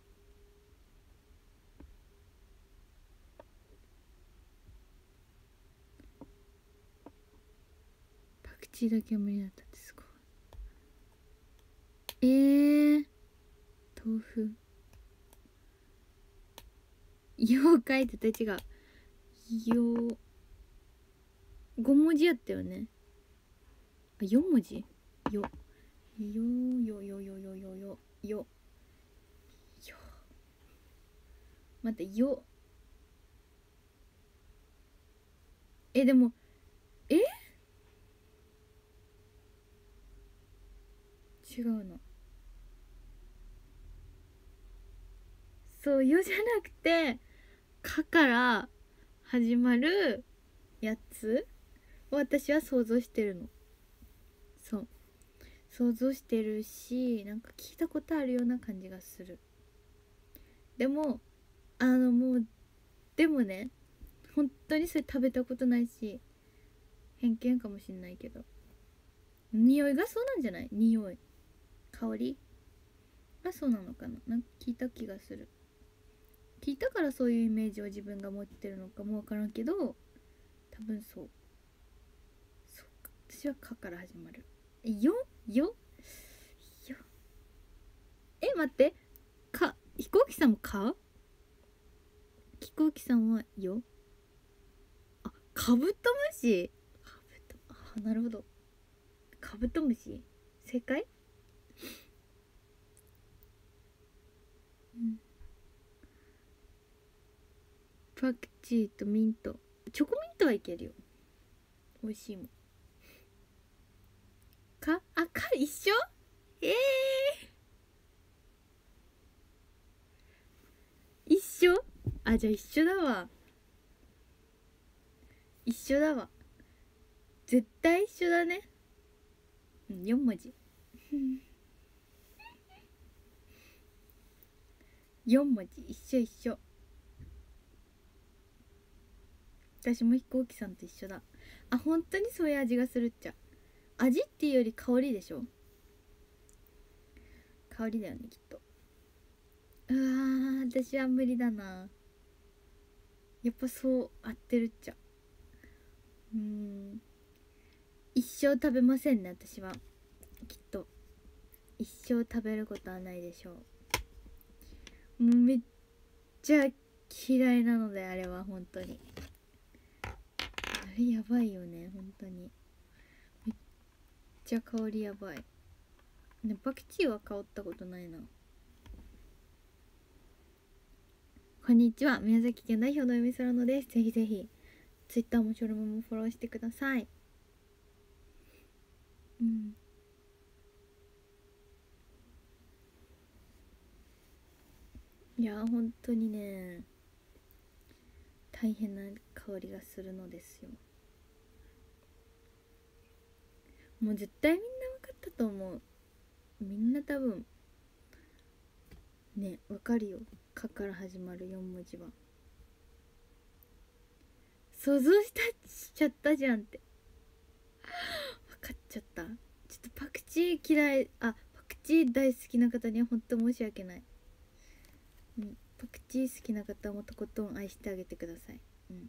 パクチーだけは無理だったってすごい。豆腐。妖怪って違う。よ、5文字やったよね。4文字。よ、よ。待って、よ。でも、違うの。そう、よじゃなくて、かから始まるやつを私は想像してるの。そう。想像してるし、なんか聞いたことあるような感じがする。でも、もう、でもね、本当にそれ食べたことないし、偏見かもしんないけど、匂いがそうなんじゃない。匂い、香りがそうなのかな。なんか聞いた気がする。聞いたからそういうイメージを自分が持ってるのかもわからんけど、多分そう。そうか、私は「か」から始まる。よよよ。待って、飛行機さんも「か」。飛行機さんは「よ」。カブトムシ。なるほど。カブトムシ正解。パクチーとミント、チョコミントはいけるよ。美味しいもん。一緒。えー、一緒。じゃあ一緒だわ。一緒だわ。絶対一緒だね。4文字。4文字。一緒。私も飛行機さんと一緒だ。本当にそういう味がするっちゃ。味っていうより香りでしょ。香りだよね、きっと。私は無理だな。やっぱそう合ってるっちゃ。 一生食べませんね、私は。きっと一生食べることはないでしょう。もうめっちゃ嫌いなので、あれは本当にあれやばいよね、本当にめっちゃ香りやばいね。パクチーは香ったことないな。こんにちは、宮崎県代表のゆみそらのです。ぜひぜひツイッターもショルモもフォローしてください。いや本当にね、大変な香りがするのですよ。もう絶対みんな分かったと思う。みんな多分ね、分かるよ。かから始まる4文字は。想像しちゃったじゃんって分かっちゃった。ちょっとパクチー嫌い、パクチー大好きな方には本当申し訳ない。パクチー好きな方はもとことん愛してあげてください。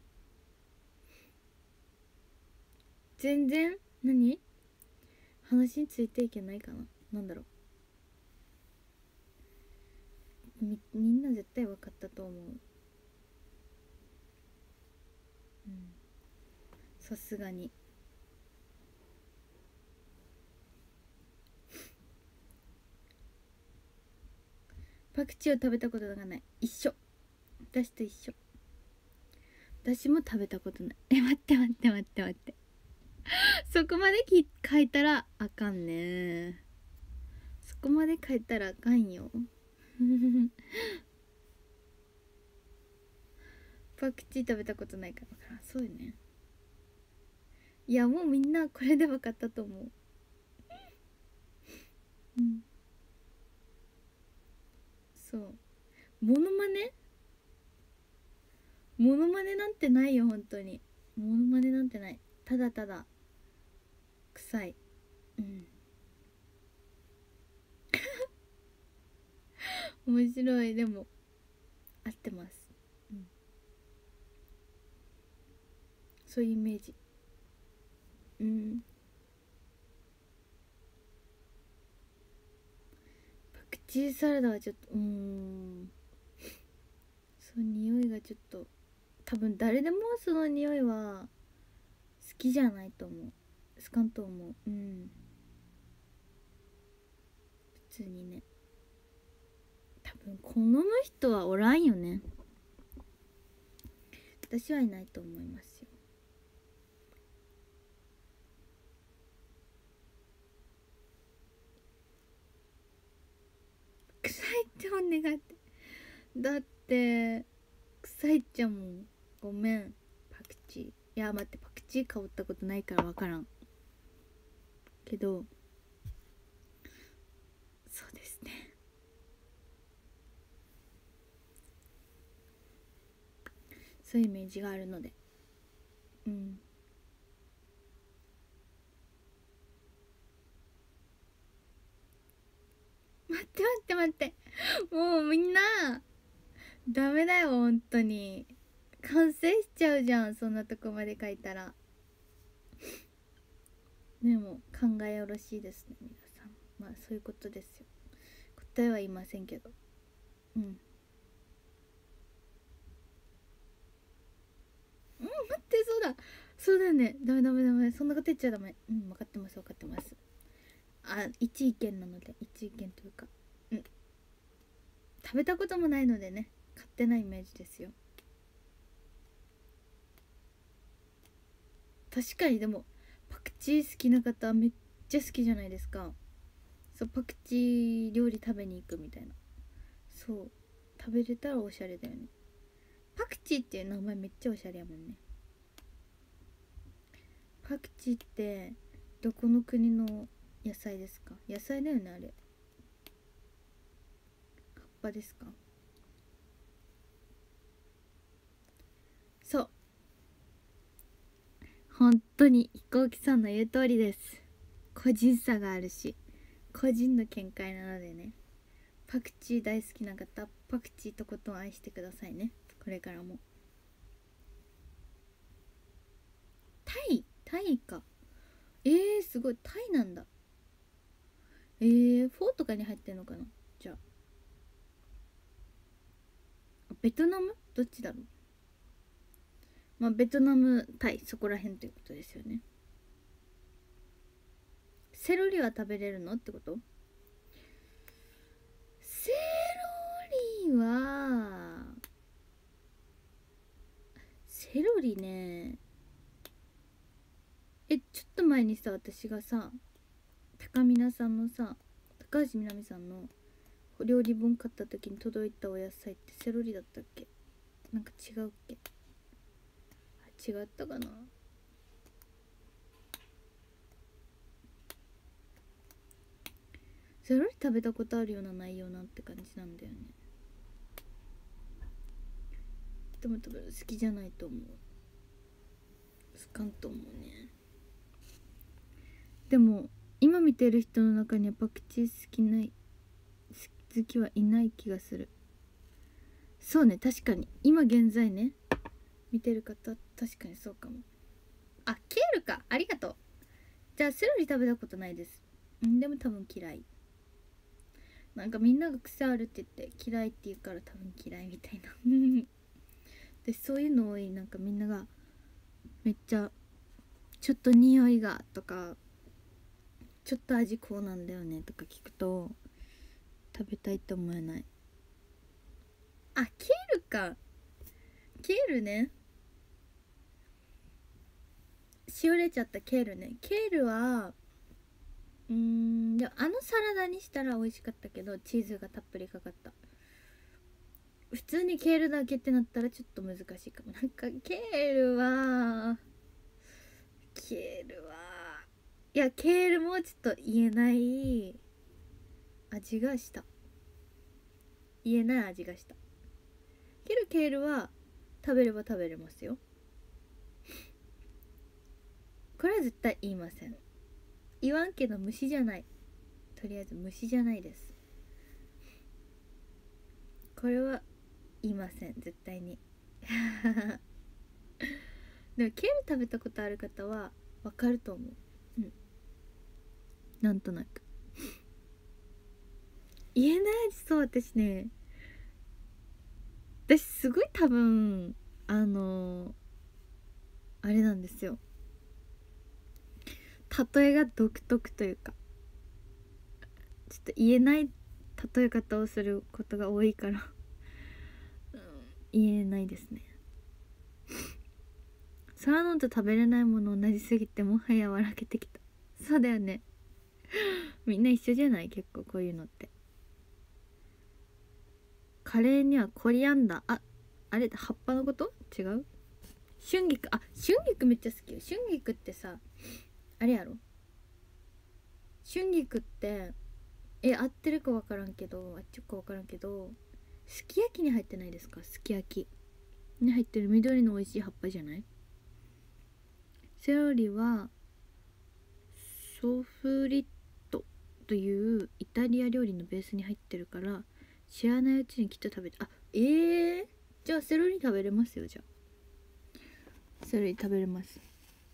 全然話についていけないかな。なんだろう、みんな絶対分かったと思う。さすがにパクチーを食べたことがない。一緒、私と一緒。私も食べたことない。待ってそこまで書いたらあかんね。そこまで書いたらあかんよパクチー食べたことないから分からん。そうよね。いやもうみんなこれで分かったと思う。そう、モノマネなんてないよ、本当に。モノマネなんてない。ただただ臭い。面白い。でも合ってます。そういうイメージ。パクチーサラダはちょっとそう、匂いがちょっと、多分誰でもその匂いは好きじゃないと思う。好かんと思う。普通にね、多分好む人はおらんよね。私はいないと思いますよ。臭いって本音があって、だって臭いっちゃもん。ごめん。パクチー、いや待って、パクチー香ったことないから分からんけど、そうですね。そういうイメージがあるので。待って、もうみんなダメだよ本当に。完成しちゃうじゃん、そんなとこまで書いたら。でも考えよろしいですね、皆さん。まあそういうことですよ。答えは言いませんけど。待って、そうだよね。ダメ、そんなこと言っちゃダメ。分かってます。一意見なので、一意見というか、食べたこともないのでね、勝手なイメージですよ。確かに。でもパクチー好きな方めっちゃ好きじゃないですか。そう、パクチー料理食べに行くみたいな。そう、食べれたらおしゃれだよね。パクチーっていう名前めっちゃおしゃれやもんね。パクチーってどこの国の野菜ですか？野菜だよね、あれ。葉っぱですか？そう、本当に飛行機さんの言う通りです。個人差があるし、個人の見解なのでね。パクチー大好きな方、パクチーとことん愛してくださいね、これからも。 タイか。すごい、タイなんだ。フォーとかに入ってんのかな。じゃあベトナムどっちだろう。まあベトナムタイそこら辺ということですよね。セロリは食べれるのってこと。セロリはセロリね、ちょっと前にさ、私がさ高見さんのさ、高橋みなみさんの料理本買った時に届いたお野菜ってセロリだったっけ。なんか違うっけ。違ったかな。セロリ食べたことあるようなないようなって感じなんだよね。でも多分好きじゃないと思う。好かんと思うね。でも今見てる人の中にはパクチー好きはいない気がする。そうね、確かに今現在ね見てる方確かにそうかも。あ、ケールか、ありがとう。じゃあセロリ食べたことないです。でも多分嫌い。なんかみんなが癖あるって言って嫌いって言うから多分嫌いみたいなでそういうの多い。なんかみんながめっちゃちょっと匂いがとかちょっと味こうなんだよねとか聞くと食べたいと思えない。あ、ケールか。ケールね、しおれちゃったケールね。ケールはでもサラダにしたら美味しかったけどチーズがたっぷりかかった。普通にケールだけってなったらちょっと難しいかも。なんかケールはいや、ケールもちょっと言えない味がした。言えない味がした。ケールは食べれば食べれますよ。これは絶対言いません。言わんけど虫じゃない。とりあえず虫じゃないです。これは言いません、絶対にでもケール食べたことある方はわかると思う。なんとなく言えない味。そう、私ね、私すごい多分あれなんですよ、例えが独特というかちょっと言えない例え方をすることが多いから言えないですね。サーノンと食べれないもの同じすぎてもはや笑けてきた。そうだよねみんな一緒じゃない。結構こういうのって。カレーにはコリアンダー、あれ葉っぱのこと。違う。春菊、春菊めっちゃ好きよ。春菊ってさ、あれやろ。春菊って合ってるか分からんけど、あっちか分からんけど、すき焼きに入ってないですか。すき焼きに入ってる緑の美味しい葉っぱじゃない。セロリはソフリットというイタリア料理のベースに入ってるから知らないうちにきっと食べて。じゃあセロリ食べれますよ。じゃあセロリ食べれます。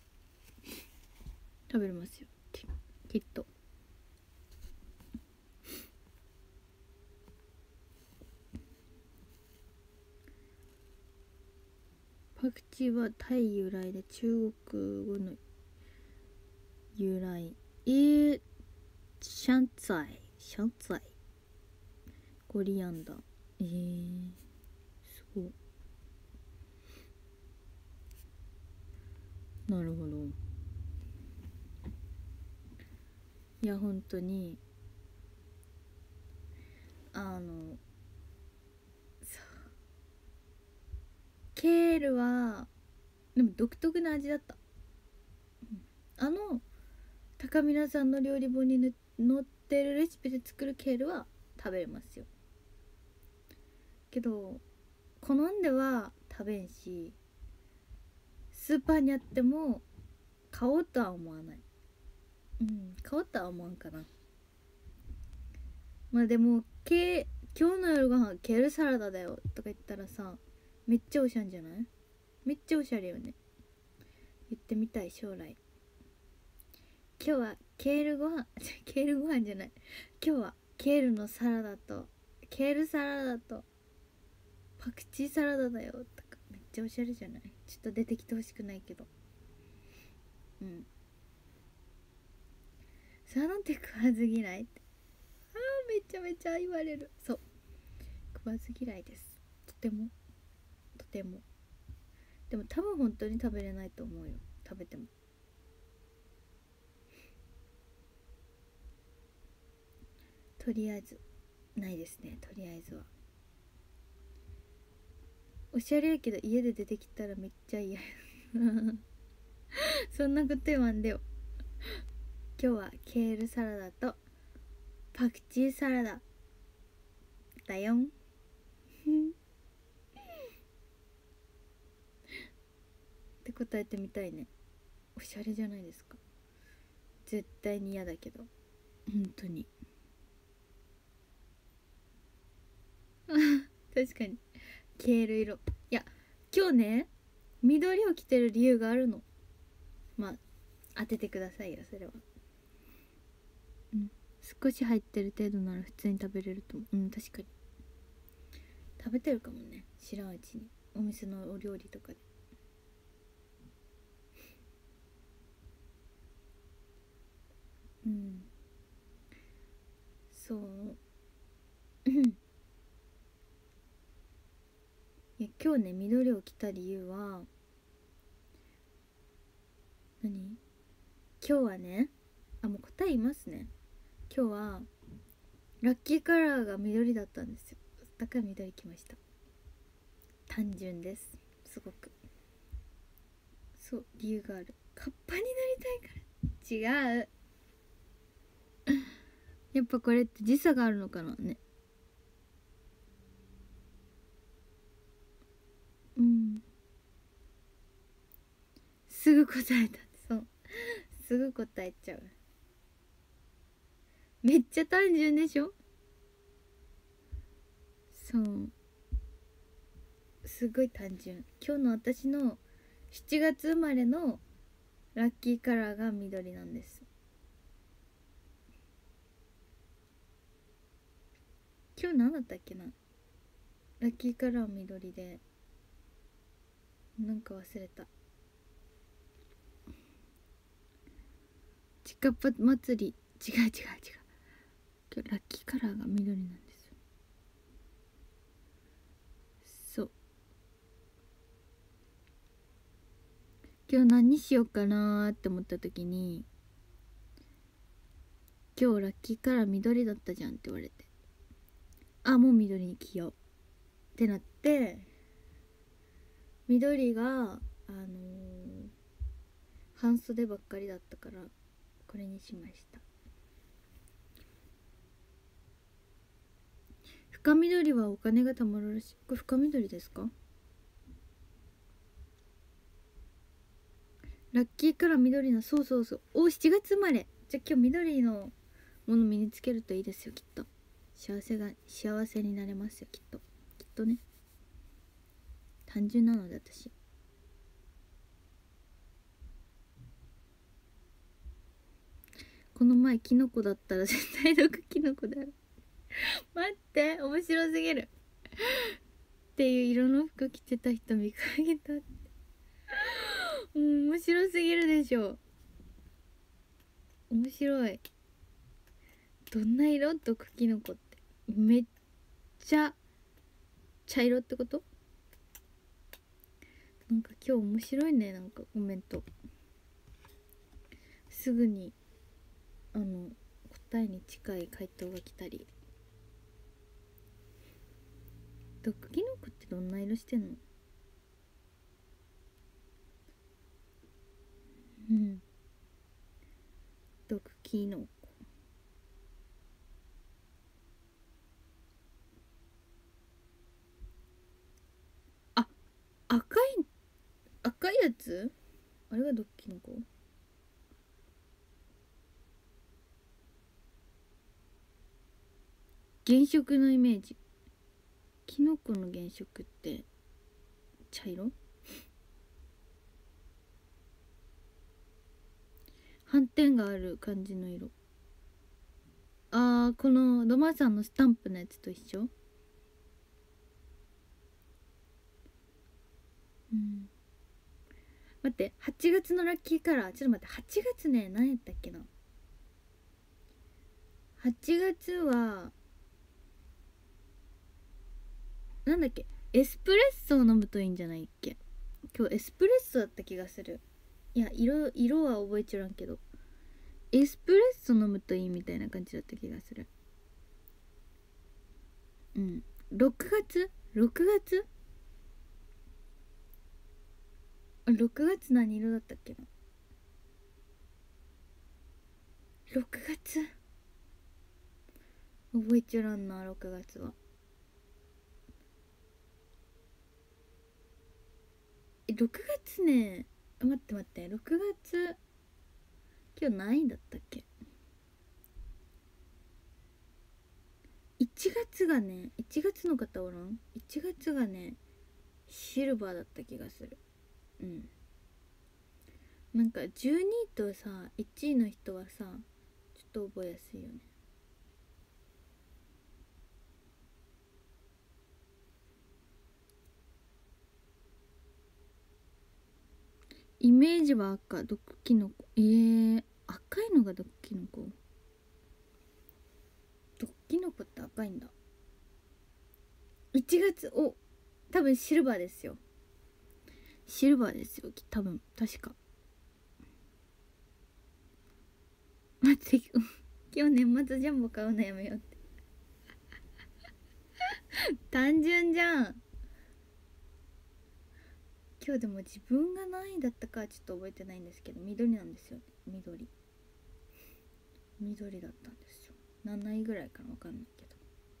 食べれますよきっと。パクチーはタイ由来で中国語の由来。シャンツァイコリアンダー。そう、なるほど。いや本当にケールはでも独特な味だった。高見さんの料理本に載ってるレシピで作るケールは食べれますよ。けど好んでは食べんし、スーパーにあっても買おうとは思わない。買おうとは思わんかな。まあでも今日の夜ご飯ケールサラダだよとか言ったらさ、めっちゃおしゃんじゃない。めっちゃおしゃれよね。 言ってみたい将来。今日はケールご飯ケールご飯じゃない、今日はケールのサラダとケールサラダとパクチーサラダだよとか、めっちゃおしゃれじゃない？ちょっと出てきてほしくないけど。うん。サーなんて食わず嫌いって、めちゃめちゃ言われる。そう、食わず嫌いです。とてもとても。でも多分本当に食べれないと思うよ、食べても。とりあえずないですね。とりあえずはおしゃれやけど家で出てきたらめっちゃ嫌そんなこと言わんでよ。今日はケールサラダとパクチーサラダだよんって答えてみたいね。おしゃれじゃないですか。絶対に嫌だけど、本当に確かにケール色。いや、今日ね緑を着てる理由があるの。まあ当ててくださいよ、それは。うん、少し入ってる程度なら普通に食べれると思う。うん、確かに食べてるかもね、知らんうちに。お店のお料理とかで。うん、そういや、今日ね緑を着た理由は何？今日はね、もう答え言いますね。今日はラッキーカラーが緑だったんですよ。だから緑着ました。単純です、すごく。そう理由がある。カッパになりたいから。違う。やっぱこれって時差があるのかなね。うん、すぐ答えた。そう、すぐ答えちゃう。めっちゃ単純でしょ。そう、すごい単純。今日の私の7月生まれのラッキーカラーが緑なんです。今日何だったっけな。ラッキーカラー緑で、なんか忘れた。ちかっぱ祭り、違う違う違う。今日ラッキーカラーが緑なんですよ。そう、今日何にしようかなーって思った時に、今日ラッキーカラー緑だったじゃんって言われて、もう緑に着ようってなって、緑が半袖ばっかりだったからこれにしました。深緑はお金が貯まるらしい。これ深緑ですか？ラッキーカラー緑な、そうそうそう。7月生まれ。じゃあ今日緑のもの身につけるといいですよ、きっと。幸せになれますよ、きっと。きっとね。単純なので私。この前キノコだったら絶対毒キノコだよ待って、面白すぎるっていう色の服着てた人見かけたって。面白すぎるでしょ。面白い。どんな色？毒キノコってめっちゃ茶色ってこと？なんか今日面白いね。なんかコメントすぐに答えに近い回答が来たり。毒キノコってどんな色してんの？うん、毒キノコ。赤いやつ、あれが毒キノコ？原色のイメージ。キノコの原色って茶色？ 斑点がある感じの色。このドマさんのスタンプのやつと一緒。待って、8月のラッキーカラー、ちょっと待って、8月ね、何やったっけな。8月はなんだっけ、エスプレッソを飲むといいんじゃないっけ。今日エスプレッソだった気がする。いや、色は覚えちゃらんけど、エスプレッソ飲むといいみたいな感じだった気がする。6月何色だったっけな。6月覚えちゃらんな。6月は6月ね、待って6月今日何位だったっけ。1月がね、1月の方おらん。1月がねシルバーだった気がする。なんか12位とさ1位の人はさちょっと覚えやすいよね。イメージは赤、毒キノコ。赤いのが毒キノコ。毒キノコって赤いんだ。1月多分シルバーですよ。シルバーですよ多分。確か。待って今日年末ジャンボ買うのやめようって単純じゃん。今日でも自分が何位だったかちょっと覚えてないんですけど、緑なんですよね。緑だったんですよ。7位ぐらいかな、分かんないけど。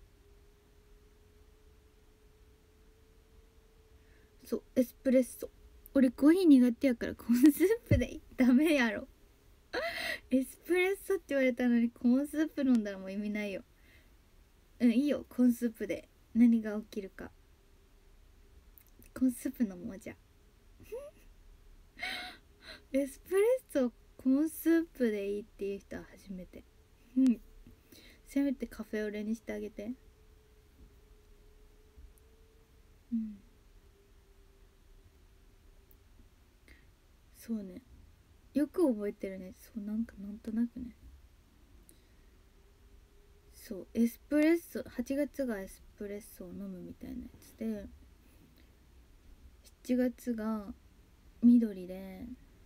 そう、エスプレッソ。俺コーヒー苦手やからコーンスープでダメやろエスプレッソって言われたのにコーンスープ飲んだらもう意味ないよ。いいよ、コーンスープで何が起きるか。コーンスープ飲もうじゃエスプレッソコーンスープでいいっていう人は初めて。せめてカフェオレにしてあげて。そうね、よく覚えてるね。そう、なんとなくね。そう、エスプレッソ、8月がエスプレッソを飲むみたいなやつで、7月が緑で、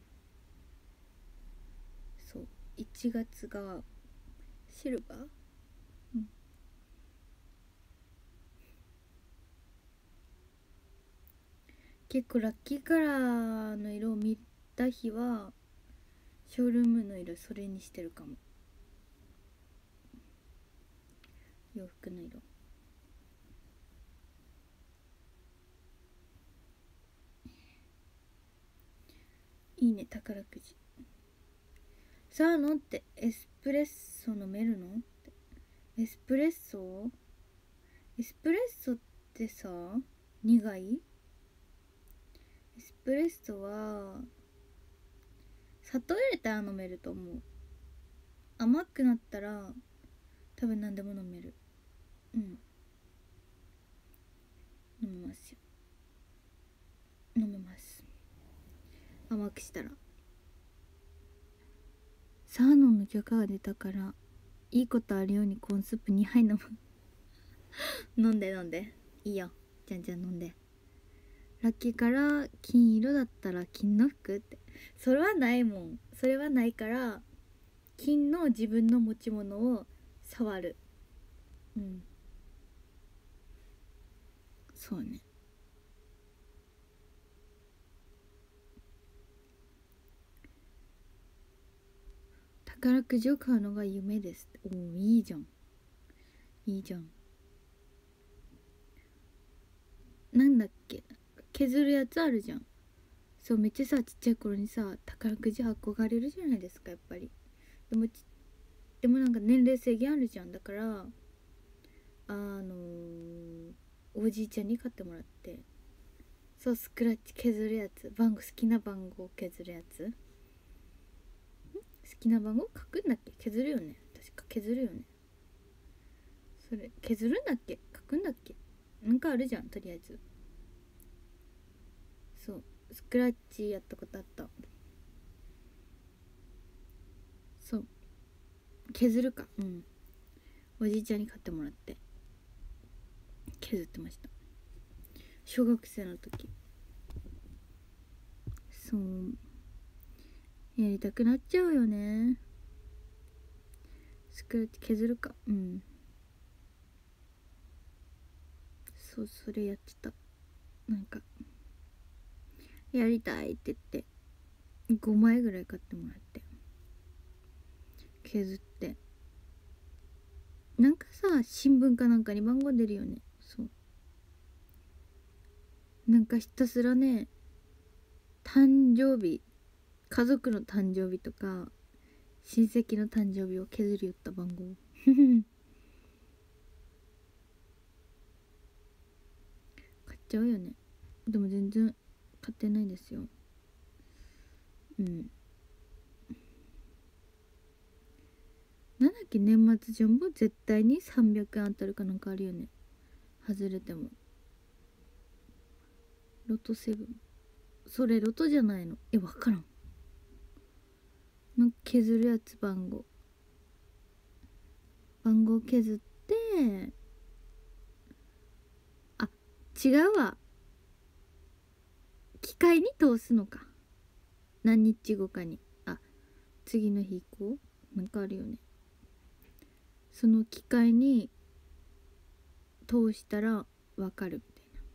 そう、1月がシルバー。結構ラッキーカラーの色を見た日はショールームの色それにしてるかも。洋服の色。いいね、宝くじ。さあのってエスプレッソ飲めるのって。エスプレッソってさ苦い。エスプレッソは砂糖入れたら飲めると思う。甘くなったら多分何でも飲める。飲めますよ。飲めます。甘くしたら。サーノンの許可が出たからいいことあるようにコーンスープ2杯飲む飲んでいいよ、じゃんじゃん飲んで。ラッキーから金色だったら金の服って、それはないもん。それはないから金の自分の持ち物を触る。そうね。宝くじを買うのが夢です。いいじゃん。なんだっけ、削るやつあるじゃん。そう、めっちゃさ、ちっちゃい頃にさ宝くじ憧れるじゃないですか、やっぱり。でもなんか年齢制限あるじゃん。だからおじいちゃんに買ってもらって、そう、スクラッチ削るやつ、好きな番号削るやつ。 きな番号書くんだっけ、削るよね、確か削るよね。それ削るんだっけ、書くんだっけ、なんかあるじゃん、とりあえず。そう、スクラッチやったことあった。そう、削るか、うん、おじいちゃんに買ってもらって削ってました、小学生の時。そう、やりたくなっちゃうよね。スクラッチ削るか、うん、そう、それやってた。なんかやりたいって言って5枚ぐらい買ってもらって削って、なんかさ、新聞かなんかに番号出るよね。そう、なんかひたすらね、誕生日、家族の誕生日とか親戚の誕生日を削り寄った番号買っちゃうよね。でも全然買ってないですよ。うん、なんだっけ、年末ジャンボ絶対に300円当たるかなんかあるよね、外れても。ロトセブン、それロトじゃないの、分からん。なんか削るやつ、番号削って、あ、違うわ、機械に通すのか、何日後かに、あ、次の日以降なんかあるよね。その機械に通したらわかるみたいな。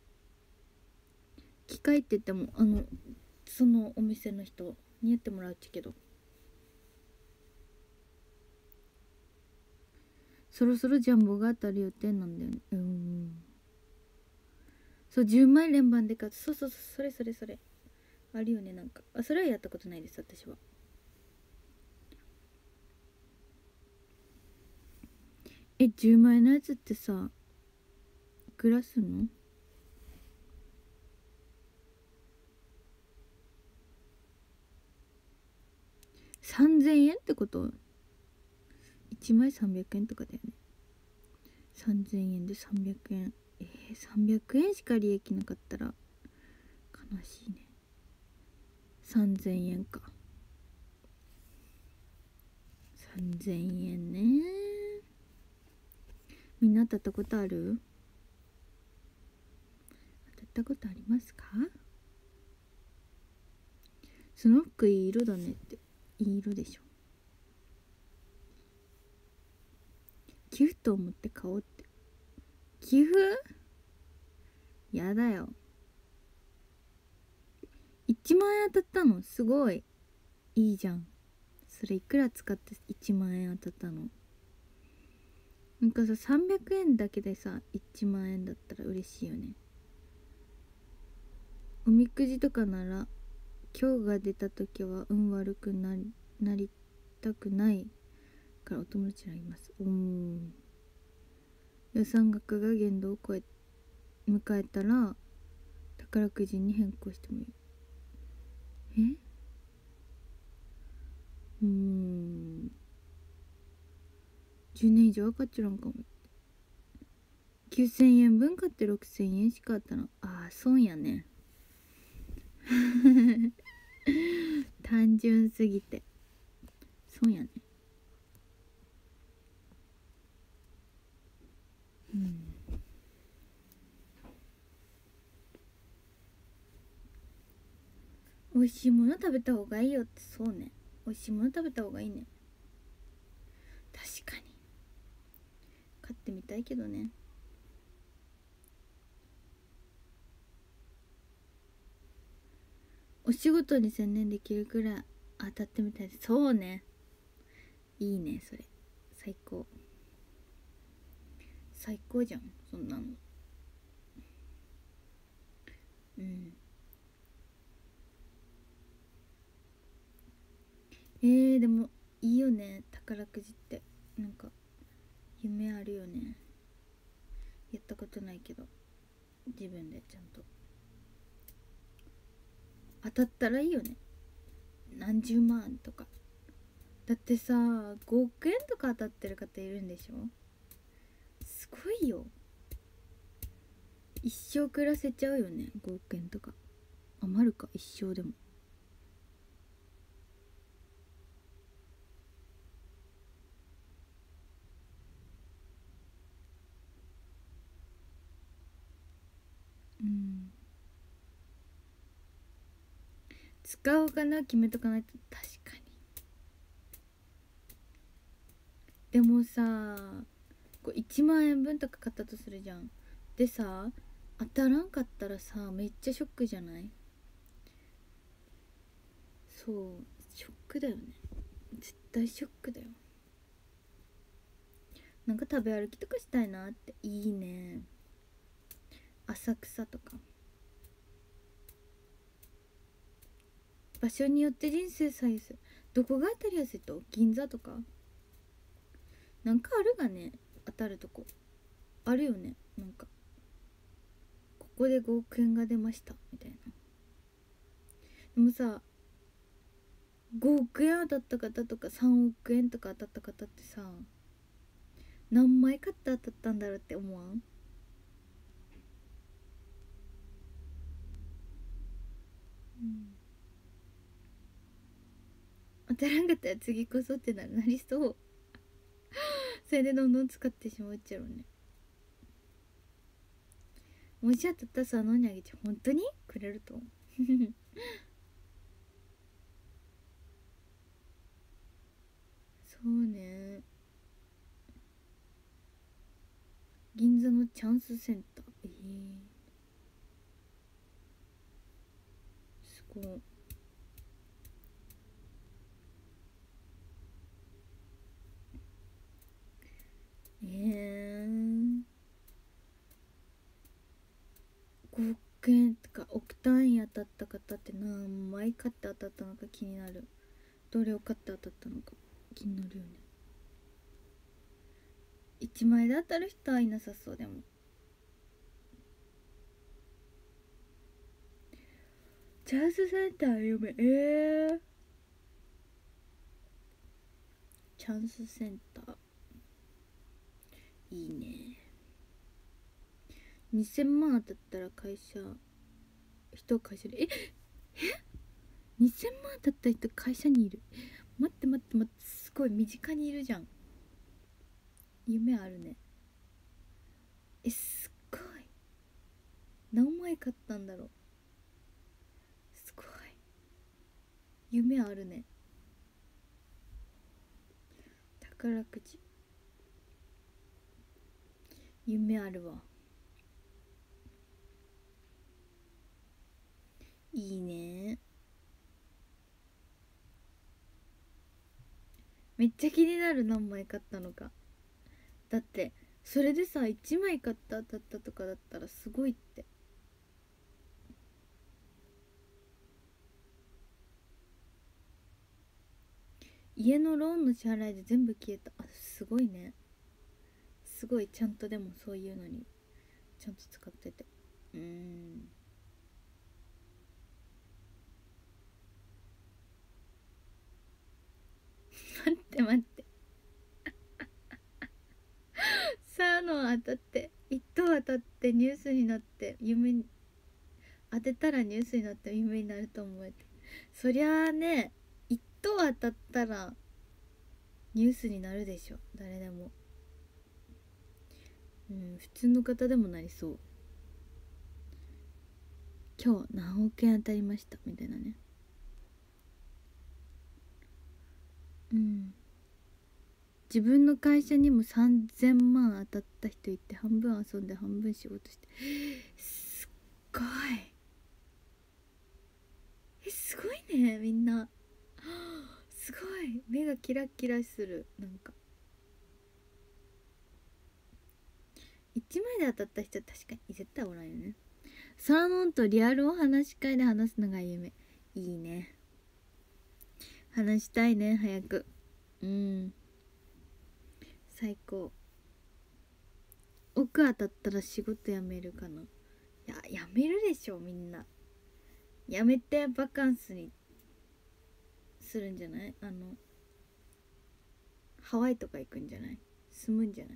機械って言ってもそのお店の人にやってもらうっちゃけど、そろそろジャンボが当たる予定なんだよね。そう、10枚連番で買う。そうそうそう、それそれそれあるよね。なんかそれはやったことないです、私は。10枚のやつってさ、いくらすんの？3000円ってこと？ 1 枚300円とかだよね。3000円で300円、300円しか利益なかったら悲しいね。3000円か、3000円ね。みんな当たったことある？当たったことありますか？その服いい色だねって。いい色でしょ。寄付と思って買おうって。寄付？やだよ。1万円当たったの？すごいいいじゃん。それいくら使って1万円当たったの？なんかさ、300円だけでさ1万円だったら嬉しいよね。おみくじとかなら今日が出た時は運悪くなりたくないからお友達がいます。予算額が限度を迎えたら宝くじに変更してもいい。10年以上分かっちゃらんかも。9000円分買って6000円しかあったの。ああ、損やね。単純すぎて損やね。美味しいもの食べた方がいいよって。そうね、美味しいもの食べた方がいいね。確かに買ってみたいけどね。お仕事に専念できるくらい当たってみたいです。そうね、いいね、それ最高。最高じゃん、そんなの。でもいいよね、宝くじって。なんか夢あるよね。やったことないけど、自分でちゃんと当たったらいいよね。何十万とかだってさ、5億円とか当たってる方いるんでしょ。すごいよ。一生暮らせちゃうよね、5億円とか。余るか、一生でも。うん、使うお金は決めとかないと。確かに。でもさ、こう1万円分とか買ったとするじゃん。でさ、当たらんかったらさ、めっちゃショックじゃない？そう、ショックだよね。絶対ショックだよ。なんか食べ歩きとかしたいなって。いいね。浅草とか。場所によって人生左右する。どこが当たりやすいと？銀座とかなんかあるがね。当たるとこあるよね。なんかここで5億円が出ましたみたいな。でもさ、5億円当たった方とか3億円とか当たった方ってさ、何枚買って当たったんだろうって思わん？うん、当たらんかったら次こそってなりそう。それでどんどん使ってしまうっちゃろうね。もし当たったらさ、のにあげちゃう。本当にくれるとそうね。銀座のチャンスセンター。すごい。5億円とか億単位当たった方って何枚買って当たったのか気になる。どれを買って当たったのか気になるよね。1枚で当たる人はいなさそう。でもチャンスセンター読め。チャンスセンターいいね。2000万当たったら会社で2000万当たった人会社にいる。待って待って待って、すごい身近にいるじゃん。夢あるね。すっごい。何枚買ったんだろう。すごい。夢あるね。宝くじ夢あるわ。いいね。めっちゃ気になる、何枚買ったのか。だってそれでさ、1枚買った当たったとかだったらすごいって。家のローンの支払いで全部消えた。すごいね。すごい。ちゃんとでもそういうのにちゃんと使ってて。待って待って。さあの当たって一等当たってニュースになって夢に当てたらニュースになって夢になると思えて。そりゃあね、一等当たったらニュースになるでしょ、誰でも。普通の方でもなりそう。今日何億円当たりましたみたいなね。自分の会社にも3000万当たった人いて、半分遊んで半分仕事して。すっごい。すごいね、みんな。すごい。目がキラキラする。なんか1枚で当たった人は確かに絶対おらんよね。そのんとリアルお話し会で話すのが夢。いいね。話したいね、早く。最高。奥当たったら仕事辞めるかな。いや、辞めるでしょ、みんな。辞めてバカンスにするんじゃない？ ハワイとか行くんじゃない？住むんじゃない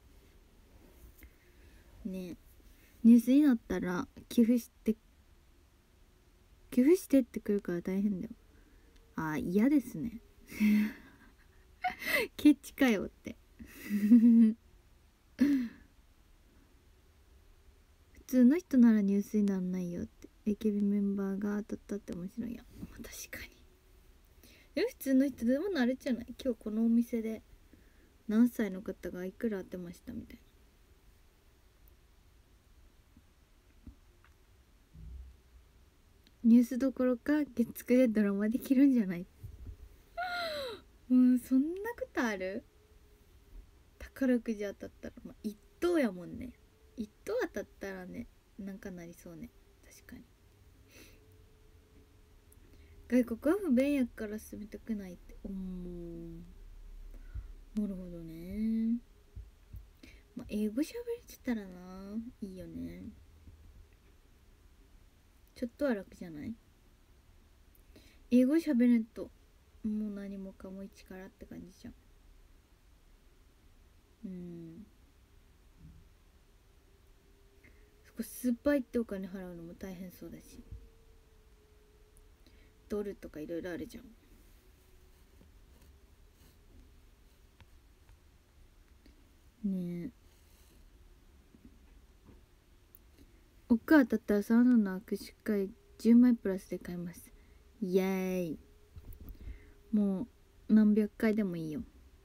ねえ。ニュースになったら寄付してってくるから大変だよ。あ、嫌ですねケチかよって普通の人ならニュースにならないよって。 AKB メンバーが当たったって面白いやん。確かに。でも普通の人でもなるじゃない。今日このお店で何歳の方がいくら当てましたみたいな。ニュースどころか月9でドラマできるんじゃないそんなことある？宝くじ当たったら、一等やもんね。一等当たったらね、なんかなりそうね。確かに。外国は不便やから住みたくないって。なるほどね。英語喋れてたらないいよね。ちょっとは楽じゃない？英語喋れんともう何もかも一からって感じじゃん。そこスーパー行ってお金払うのも大変そうだし、ドルとかいろいろあるじゃんね。え、奥当たったらサウナの握手会10枚プラスで買います。イエーイ。もう何百回でもいいよ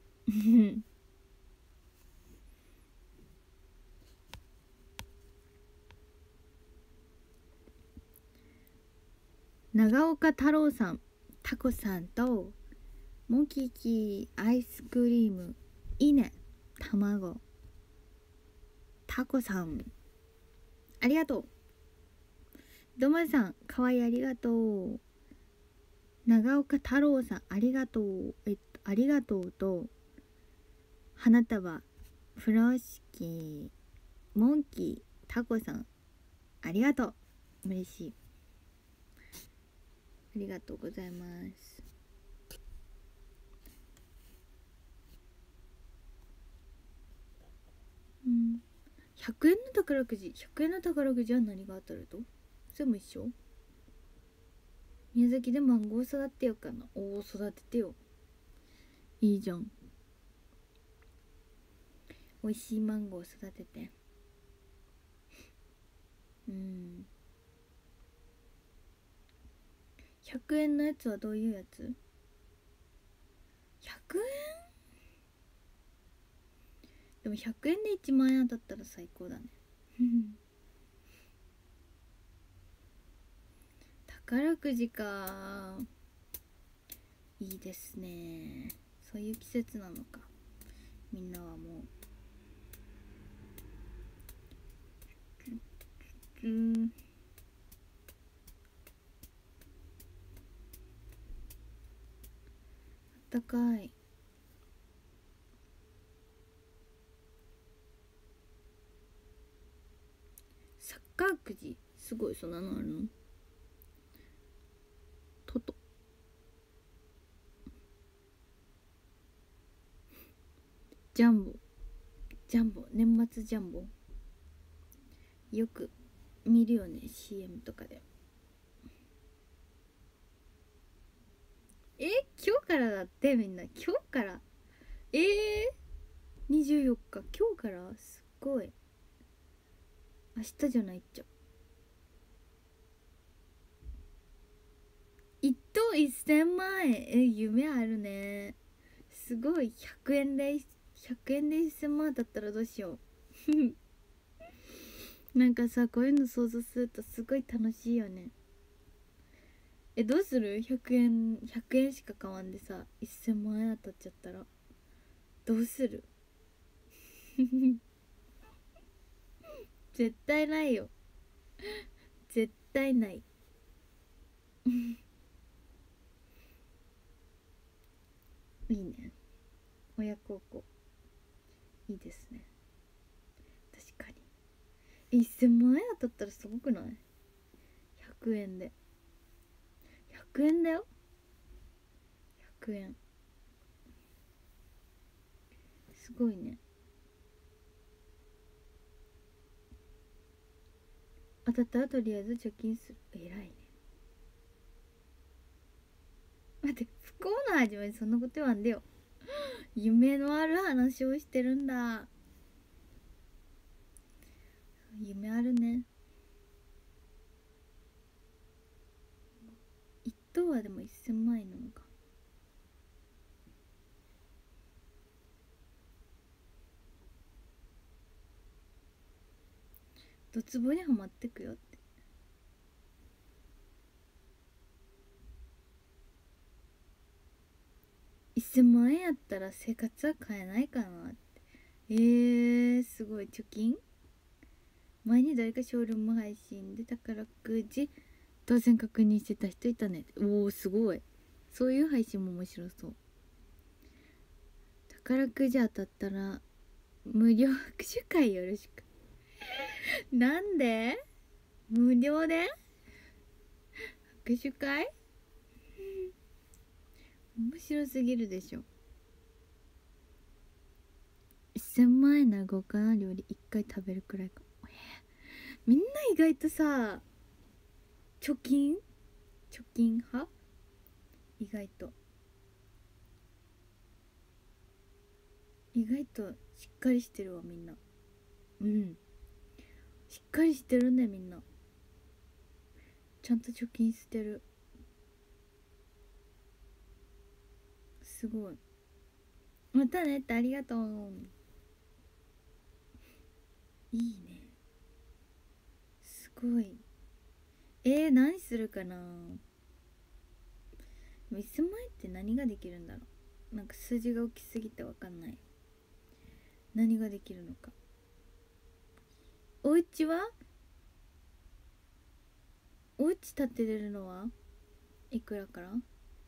長岡太郎さん、タコさんとモキキアイスクリーム、いいね、卵、タコさんありがとう。どまさんかわいいありがとう。長岡太郎さんありがとう。ありがとうと花束、フロシキ、モンキー、タコさんありがとう。嬉しい。ありがとうございます。100円の宝くじ、100円の宝くじは何が当たると？それも一緒？宮崎でマンゴー育てようかな。おお、育ててよ。いいじゃん。美味しいマンゴー育てて。100円のやつはどういうやつ？ 100 円でも100円で1万円当たったら最高だね宝くじか、いいですね。そういう季節なのか。みんなはもうあったかい。サッカーくじ、すごい。そんなのあるの？トト、ジャンボ、年末ジャンボよく見るよね、 CM とかで。今日からだって。みんな今日から。24日、今日から。すっごい。明日じゃないっちゃ。1等1000万円。夢あるね。すごい。100円で1000万だったらどうしようなんかさ、こういうの想像するとすごい楽しいよね。どうする？ 100 円しか買わんでさ1000万円当たっちゃったらどうする？絶対ないよ。絶対ないいいね、親孝行いいですね。確かに1000万円当たったらすごくない？ 100 円で。100円だよ。100円。 すごいね。当たったらとりあえず貯金する。偉いね。待って、不幸の始まり、そんなこと言わんでよ。夢のある話をしてるんだ。夢あるね。一等はでも1000万円なのか。ドツボにはまってくよって。1000万円やったら生活は変えないかなって。すごい。貯金、前に誰かショールーム配信で宝くじ当選確認してた人いたね。おお、すごい。そういう配信も面白そう。宝くじ当たったら無料握手会よろしく。なんで無料で握手会、面白すぎるでしょ。1000万円なら豪華な料理1回食べるくらいか。みんな意外とさ、貯金派、意外としっかりしてるわみんな。うん、しっかりしてるねみんな。ちゃんと貯金してる。すごい。またねってありがとう。いいね。すごい。何するかな。1000万円って何ができるんだろう。なんか数字が大きすぎてわかんない。何ができるのか。お家は、お家建てれるのはいくらから？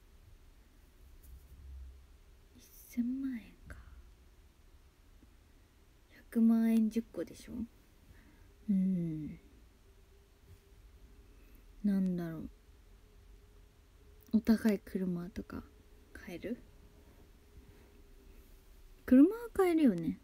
1000 万円か。100万円10個でしょ。なんだろう。お高い車とか買える？車は買えるよね。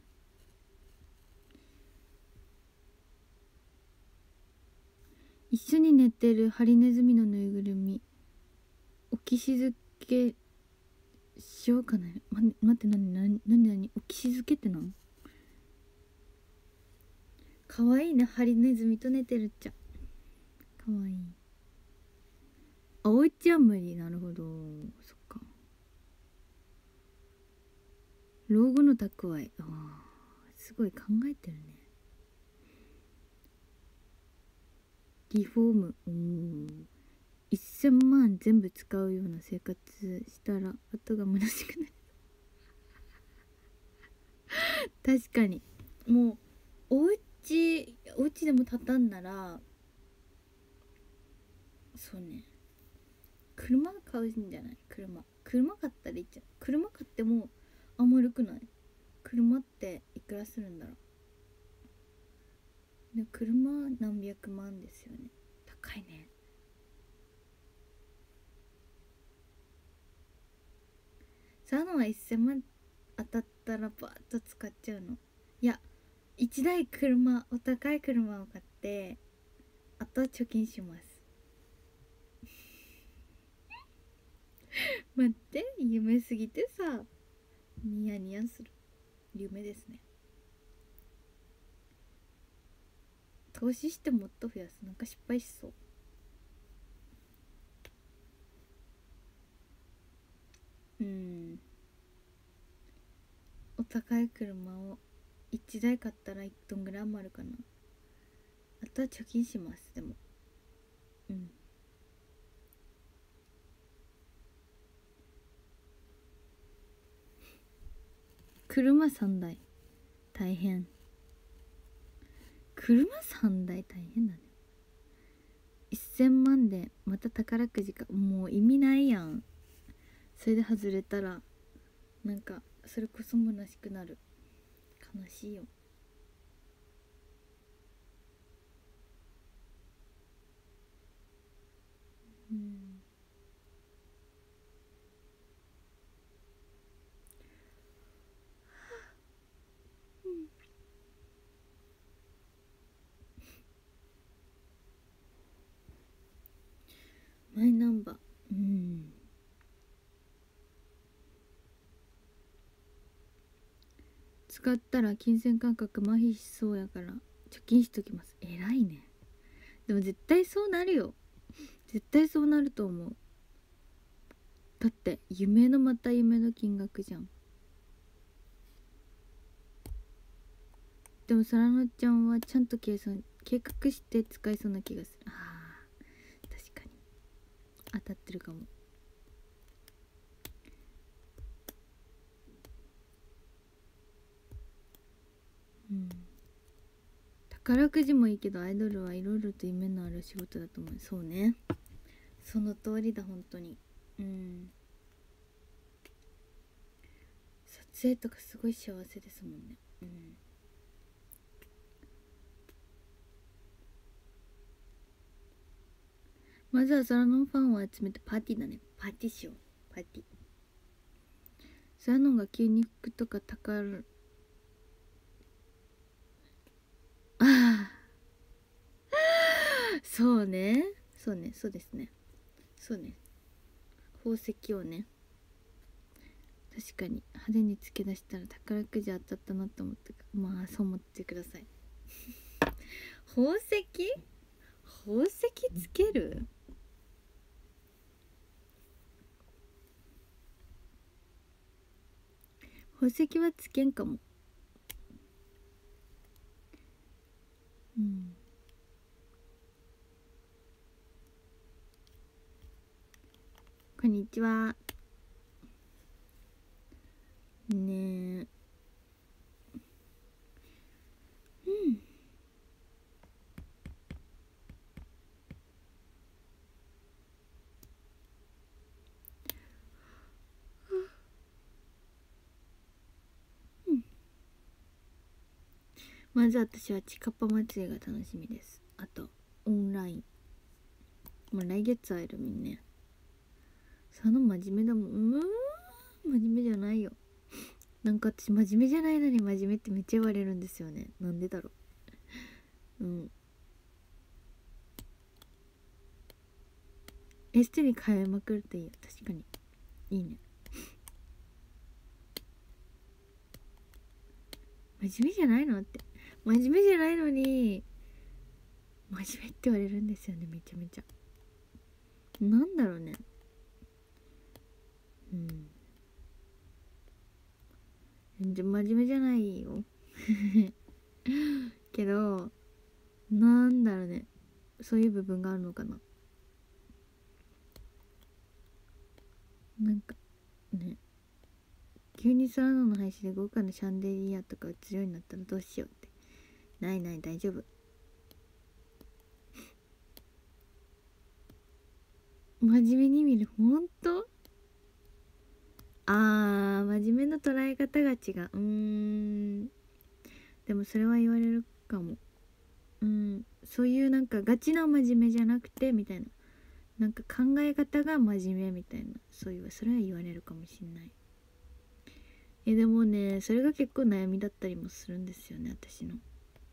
一緒に寝てるハリネズミのぬいぐるみ置き静けしようかな。待って、何置き静けってなん？かわいいね。ハリネズミと寝てるっちゃ。かわいい。あ、おうちは無理。なるほど。そっか。老後の蓄え。すごい考えてるね。リフォーム。1000万全部使うような生活したら後が虚しくなる。確かに。もうおうちでも建たんなら、そうね、車買うんじゃない？車買ったらいいじゃん。車買ってもあんまりくない？車っていくらするんだろう。で車何百万ですよね。高いね。サノは1000万当たったらバーッと使っちゃうの？いや、1台お高い車を買ってあとは貯金します。待って、夢すぎてさ、ニヤニヤする。夢ですね。投資してもっと増やす。なんか失敗しそう。お高い車を1台買ったら1トンぐらい余るかな。あとは貯金します。でも車3台大変。車3台大変だね。1000万でまた宝くじか。もう意味ないやん。それで外れたらなんかそれこそ虚しくなる。悲しいよ。 マイナンバー、使ったら金銭感覚麻痺しそうやから貯金しときます。えらいね。でも絶対そうなるよ。絶対そうなると思う。だって夢のまた夢の金額じゃん。でもサラノちゃんはちゃんと計画して使いそうな気がする。確かに当たってるかも。宝くじもいいけどアイドルはいろいろと夢のある仕事だと思う。そうね、その通りだ本当に。撮影とかすごい幸せですもんね。まずは空のファンを集めてパーティーだね。パーティーしよう。パーティー。空のが急に服とか宝そうね、そうね、そうですね、そうね。宝石をね、確かに派手につけ出したら宝くじ当たったなと思ってまあそう思ってください。宝石つける？宝石はつけんかも。こんにちは。ねえ。まず私はチカパ祭りが楽しみです。あとオンライン、来月会えるみんね。その真面目だもん。真面目じゃないよ。なんか私真面目じゃないのに真面目ってめっちゃ言われるんですよね。なんでだろう。エステに変えまくるといいよ。確かにいいね。真面目じゃないのって、真面目じゃないのに真面目って言われるんですよね。めちゃめちゃなんだろうね。全然真面目じゃないよけどなんだろうね、そういう部分があるのかな。なんかね、急にサラダの配信で豪華なシャンデリアとか映るようになったらどうしようって。ないない、大丈夫。真面目に見る。ほんと？真面目の捉え方が違う。でもそれは言われるかも。そういうなんかガチな真面目じゃなくてみたいな、なんか考え方が真面目みたいな、そういうそれは言われるかもしんない。でもね、それが結構悩みだったりもするんですよね、私の。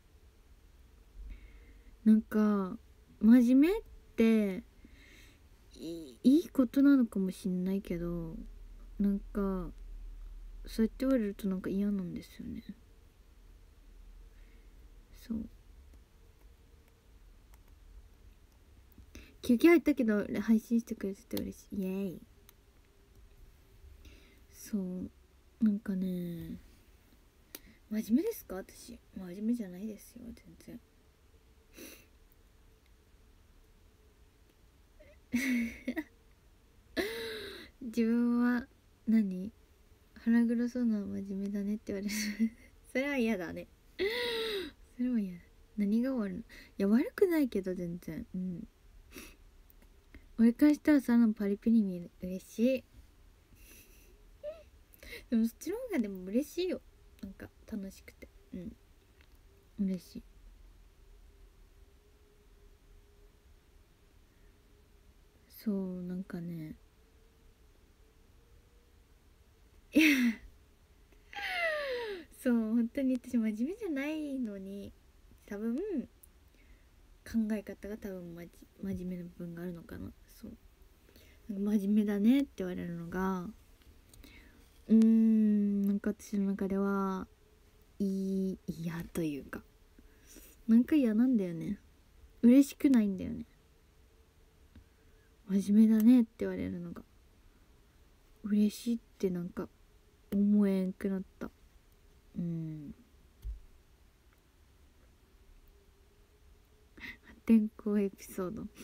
なんか真面目っていいことなのかもしんないけど、なんかそうやって言われるとなんか嫌なんですよね。そう、休憩入ったけど配信してくれてて嬉しい。イエーイ。そうなんかね、真面目ですか？私真面目じゃないですよ、全然。自分は腹黒そうな真面目だねって言われるそれは嫌だね。それは嫌だ。何が悪いの？いや悪くないけど全然。俺からしたらさのパリピに見える。嬉しい。でもそっちの方がでも嬉しいよ。なんか楽しくて嬉しい。そうなんかねそう本当に私真面目じゃないのに多分考え方が真面目な部分があるのかな。そう真面目だねって言われるのがなんか私の中で嫌というか、なんか嫌なんだよね。嬉しくないんだよね。真面目だねって言われるのが嬉しいってなんか思えんくなった。破天荒エピソード。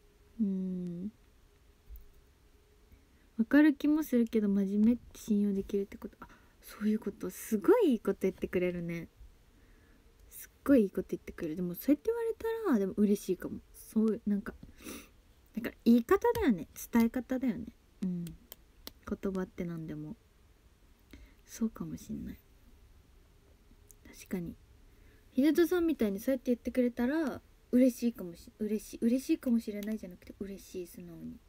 わかる気もするけど、真面目って信用できるってこと。あ、そういうこと。すごいいいこと言ってくれるね。すっごいいいこと言ってくる。でもそうやって言われたらでも嬉しいかも。そういうなんかだから言い方だよね、伝え方だよね。言葉って何でもそうかもしんない。確かに秀人さんみたいにそうやって言ってくれたら嬉しいかも嬉しいかもしれないじゃなくて嬉しい、素直に。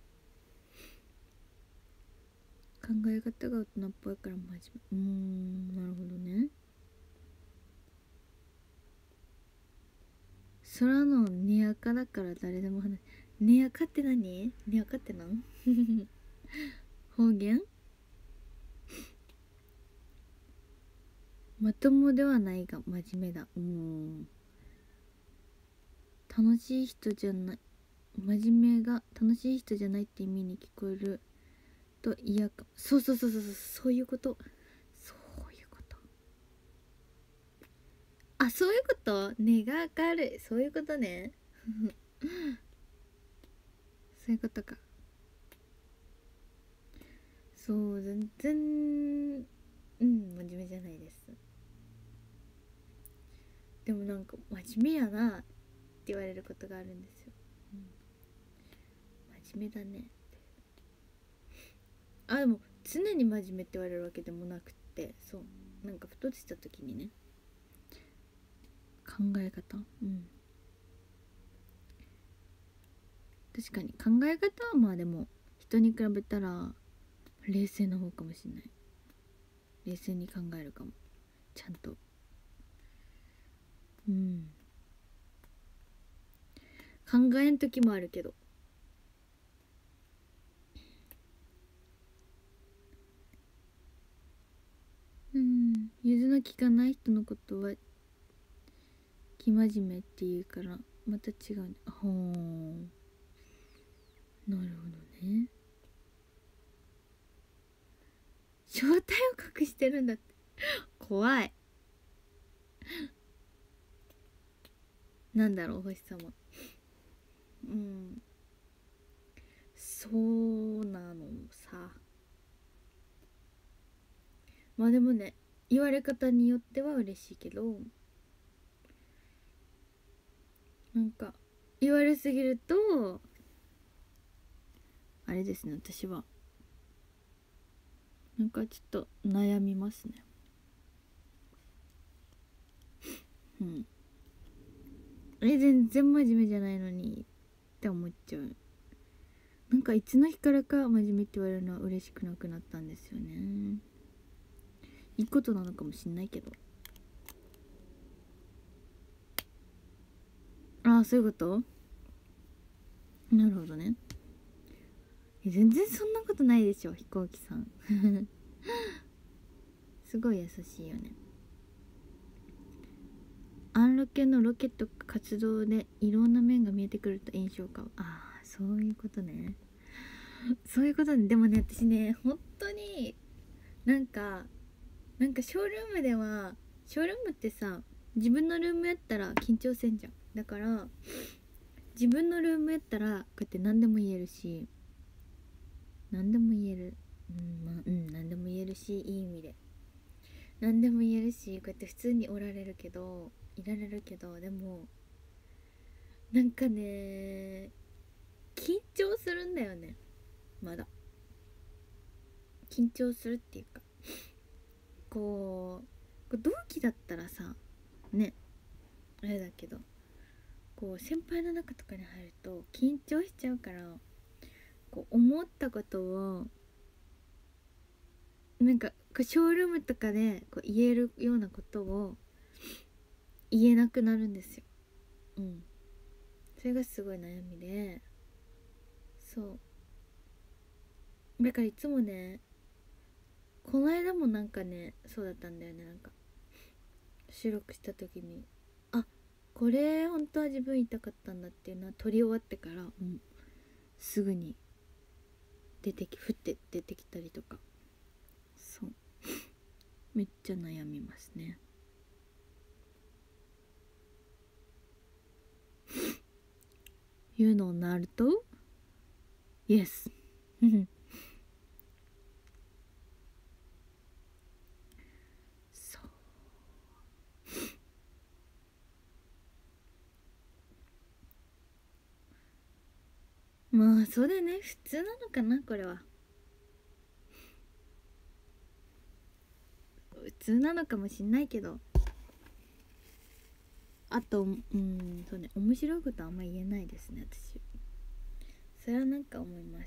考え方が大人っぽいから真面目。なるほどね。空のにやかだから誰でも話。にやかって何？にやかってなん方言？まともではないが真面目だ。楽しい人じゃない、真面目が楽しい人じゃないって意味に聞こえると嫌か。そういうこと。そういうこと。あ、そういうこと。根が明るい、そういうことね。そういうことか。そう、全然真面目じゃないです。でもなんか真面目やなって言われることがあるんですよ。真面目だねって。あ、でも常に真面目って言われるわけでもなくって、そうなんかふとした時にね、考え方。確かに考え方はまあでも人に比べたら冷静な方かもしれない。冷静に考えるかも、ちゃんと。考えん時もあるけど。融通の利かない人のことは生真面目っていうからまた違うね。ほー、なるほどね。正体を隠してるんだって。怖い。なんだろう、星様。そうなのさ。まあでもね、言われ方によっては嬉しいけど、なんか言われすぎるとあれですね、私はなんかちょっと悩みますね。全然真面目じゃないのにって思っちゃう。なんかいつの日からか真面目って言われるのは嬉しくなくなったんですよね。いいことなのかもしんないけど。ああ、そういうこと。なるほどね。全然そんなことないでしょ、飛行機さん。すごい優しいよね。アンロケのロケット活動でいろんな面が見えてくると印象か。ああ、そういうことね。そういうことね。でもね、私ね、本当になんかショールームでは、ショールームってさ、自分のルームやったら緊張せんじゃん。だから自分のルームやったらこうやって何でも言えるし、何でも言える。何でも言えるし、いい意味で何でも言えるし、こうやって普通にいられるけど、でもなんかね、緊張するんだよね。まだ緊張するっていうか、同期だったらさね、あれだけど、先輩の中とかに入ると緊張しちゃうから、思ったことをなんかショールームとかで言えるようなことを言えなくなるんですよ。それがすごい悩みで、そうだからいつもね、この間もなんかねそうだったんだよね。なんか収録した時に、あ、これ本当は自分言いたかったんだっていうのは撮り終わってから、すぐに降って出てきたりとか、そうめっちゃ悩みますね。You know Naruto? Yes. まあそうだね、普通なのかな、これは普通なのかもしんないけど、あとそうね、面白いことあんま言えないですね、私。それはなんか思います。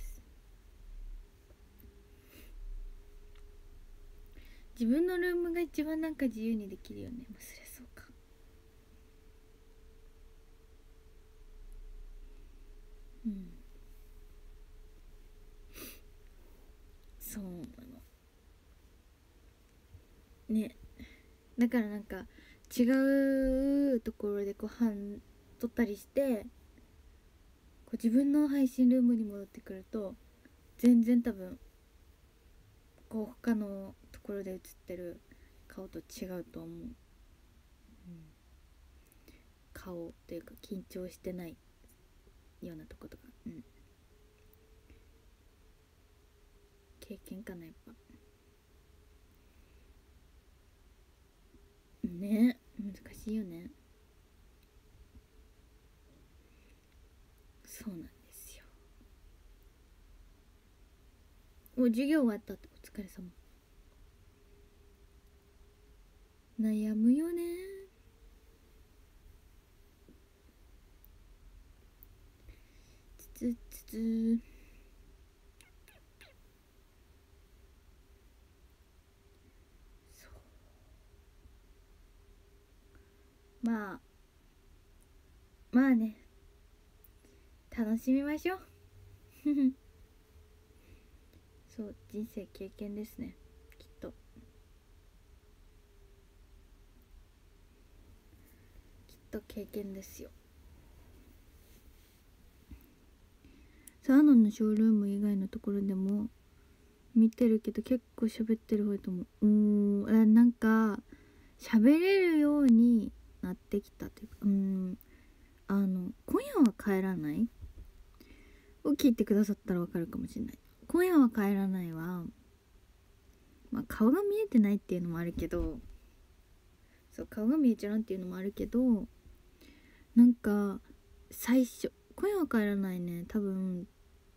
自分のルームが一番なんか自由にできるよね。まあそりゃそうか。そうなのね。だからなんか違うところでご飯取ったりして、こう自分の配信ルームに戻ってくると全然多分こう他のところで映ってる顔と違うと思う、顔というか緊張してないようなとことか、経験かな、やっぱね。難しいよね。そうなんですよ。授業終わったって、お疲れ様。悩むよね。つつつ。まあまあね、楽しみましょう。そう、人生経験ですね、きっと。きっと経験ですよ。サーノンのショールーム以外のところでも見てるけど、結構喋ってる方と思う。なんか喋れるようになってきたというか、今夜は帰らないを聞いてくださったらわかるかもしれない。今夜は帰らないは、まあ顔が見えてないっていうのもあるけど、そう顔が見えちゃうっていうのもあるけど、なんか最初今夜は帰らないね、多分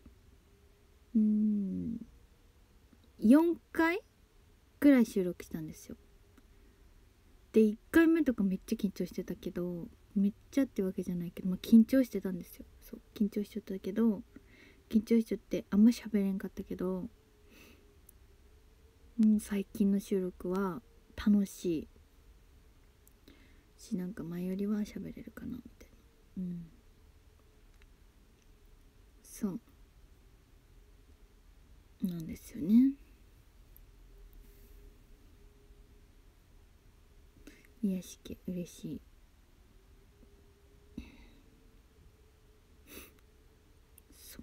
4回ぐらい収録したんですよ。で1回目とかめっちゃ緊張してたけど、めっちゃってわけじゃないけど、まあ、緊張してたんですよ。そう緊張しちゃったけど、緊張しちゃってあんま喋れんかったけど、最近の収録は楽しいし、なんか前よりは喋れるかなみたいな。そうなんですよね。癒し系嬉しい。そう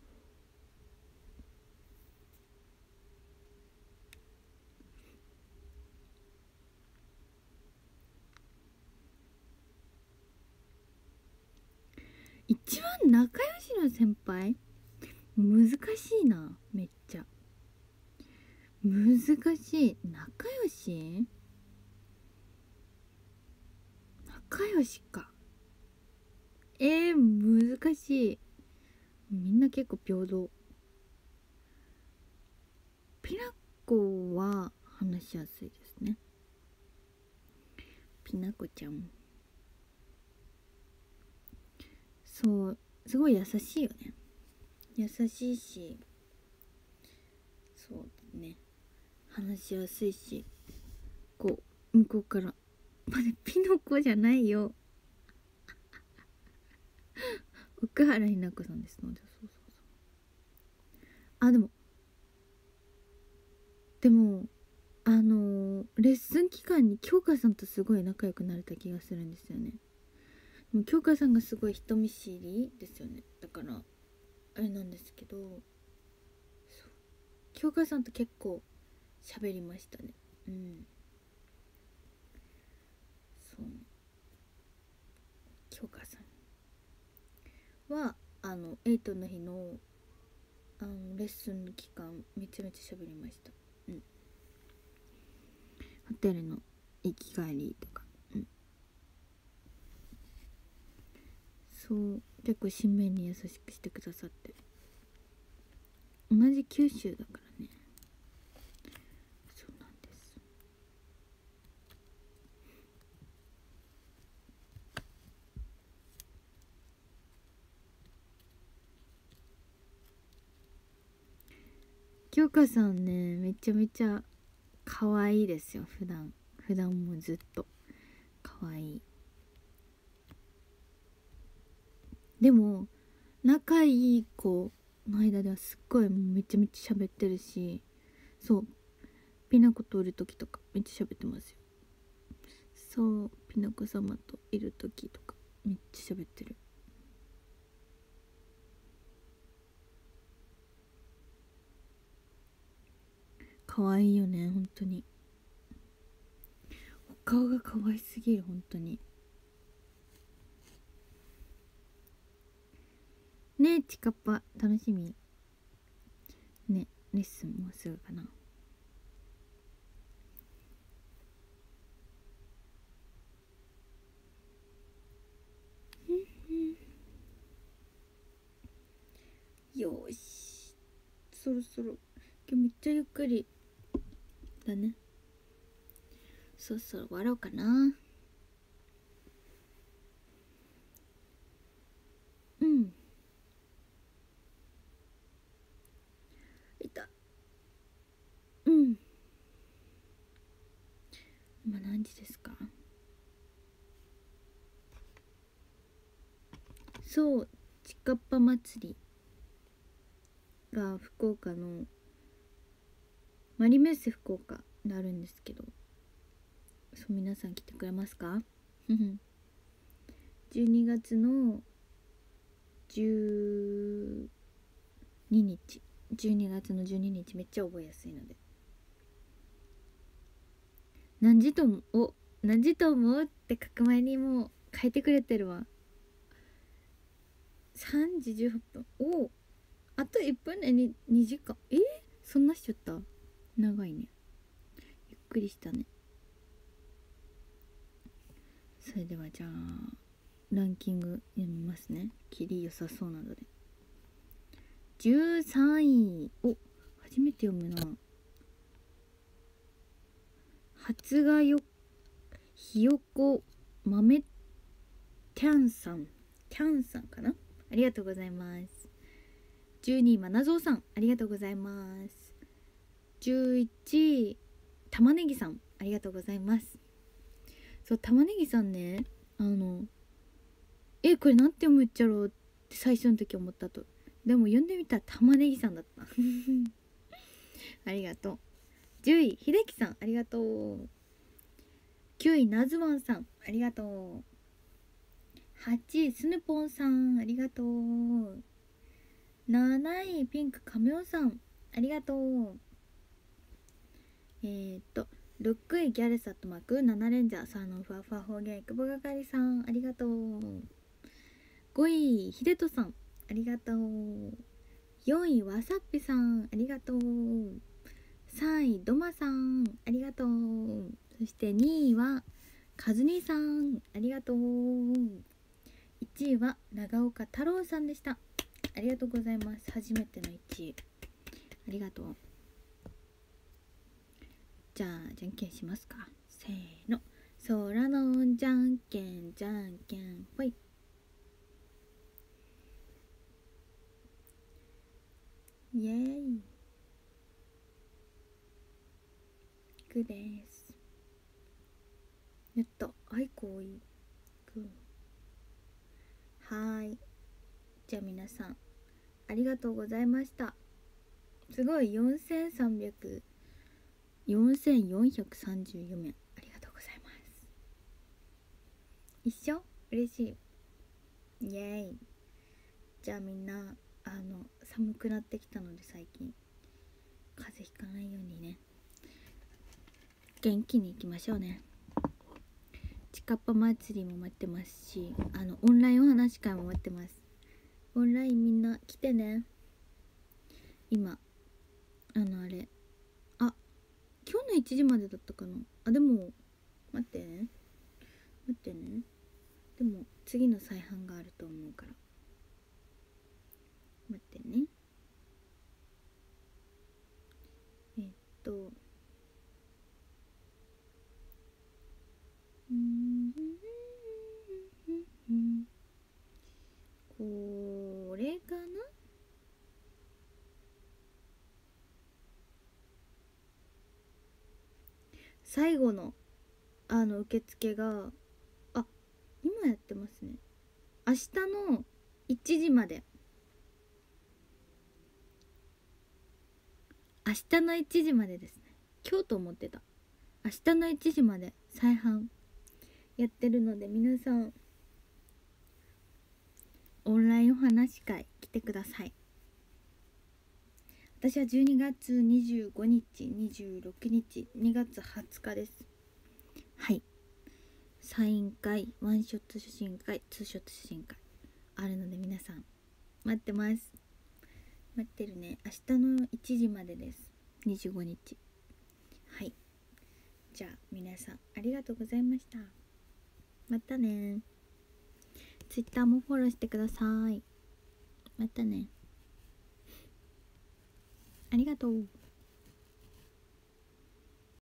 一番仲良しの先輩、難しいな、めっちゃ難しい。仲良しか。難しい。みんな結構平等。ピナコは話しやすいですね。ピナコちゃん、そうすごい優しいよね。優しいし、そうね、話しやすいし、こう向こうから「まだピノコじゃないよ」奥原ひな子さんですので、そうそうそう。でもでもレッスン期間に京香さんとすごい仲良くなれた気がするんですよね。でも京香さんがすごい人見知りですよね。だからあれなんですけど、そう京香さんと結構喋りましたね。うん、そう京香さんはエイトの日のレッスンの期間めちゃめちゃ喋りました。うん、ホテルの行き帰りとか、うん、そう結構新面に優しくしてくださって、同じ九州だからね。そうなんです。京香さんねめちゃめちゃ可愛いですよ。普段もずっと可愛い。でも仲いい子の間ではすっごいもうめちゃめちゃ喋ってるし、そうピナコといる時とかめっちゃ喋ってますよ。そうピナコ様といる時とかめっちゃ喋ってる。可愛いよね本当に。お顔が可愛すぎる本当に。ねえちかっぱ楽しみね。レッスンもうすぐかな。よしそろそろ今日めっちゃゆっくりだね。そろそろ終わろうかな。うん。いた。うん。今何時ですか？そうちかっぱ祭りが福岡のマリメッセ福岡であるんですけど、そう皆さん来てくれますか12月の12日12月の12日めっちゃ覚えやすいので。何時と思う何時と思うって書く前にもう書いてくれてるわ。3時18分。おあと1分で 2時間。そんなしちゃった。長いね。ゆっくりしたね。それではじゃあランキング読みますね。切り良さそうなので。13位初めて読むな。初がよひよこ豆キャンさんかな。ありがとうございます。12位まなぞうさんありがとうございます。11位玉ねぎさんありがとうございます。そう玉ねぎさんねこれなんて読むっちゃろうって最初の時思ったと。でも読んでみたら玉ねぎさんだったありがとう。10位秀樹さんありがとう。9位ナズワンさんありがとう。8位スヌポンさんありがとう。7位ピンクカメオさんありがとう。6位ギャルサットマーク7レンジャーサーノンファーファー方言久保がかりさんありがとう。5位ヒデトさんありがとう。4位わさっぴさんありがとう。3位ドマさんありがとう。そして2位はカズニさんありがとう。1位は長岡太郎さんでした。ありがとうございます。初めての1位ありがとう。じゃあじゃんけんしますか。せーの空のじゃんけんじゃんけんほい。イエーイグーです。やったあいこいグー。はーいじゃあ皆さんありがとうございました。すごい4300 4434名ありがとうございます。一緒嬉しい。イエーイ。じゃあみんな寒くなってきたので最近風邪ひかないようにね元気にいきましょうね。ちかっぱ祭りも待ってますしオンラインお話し会も待ってます。オンラインみんな来てね。今あれ今日の1時までだったかな。でも待ってねでも次の再販があると思うから待ってね。これかな。最後の受付が今やってますね。明日の1時まで。明日の1時までですね。今日と思ってた。明日の1時まで再販やってるので皆さんオンラインお話し会来てください。私は12月25日、26日、2月20日です。はい。サイン会、ワンショット写真会、ツーショット写真会あるので皆さん待ってます。待ってるね。明日の1時までです。25日。はい。じゃあ皆さんありがとうございました。またね。Twitter もフォローしてください。またね。ありがとう。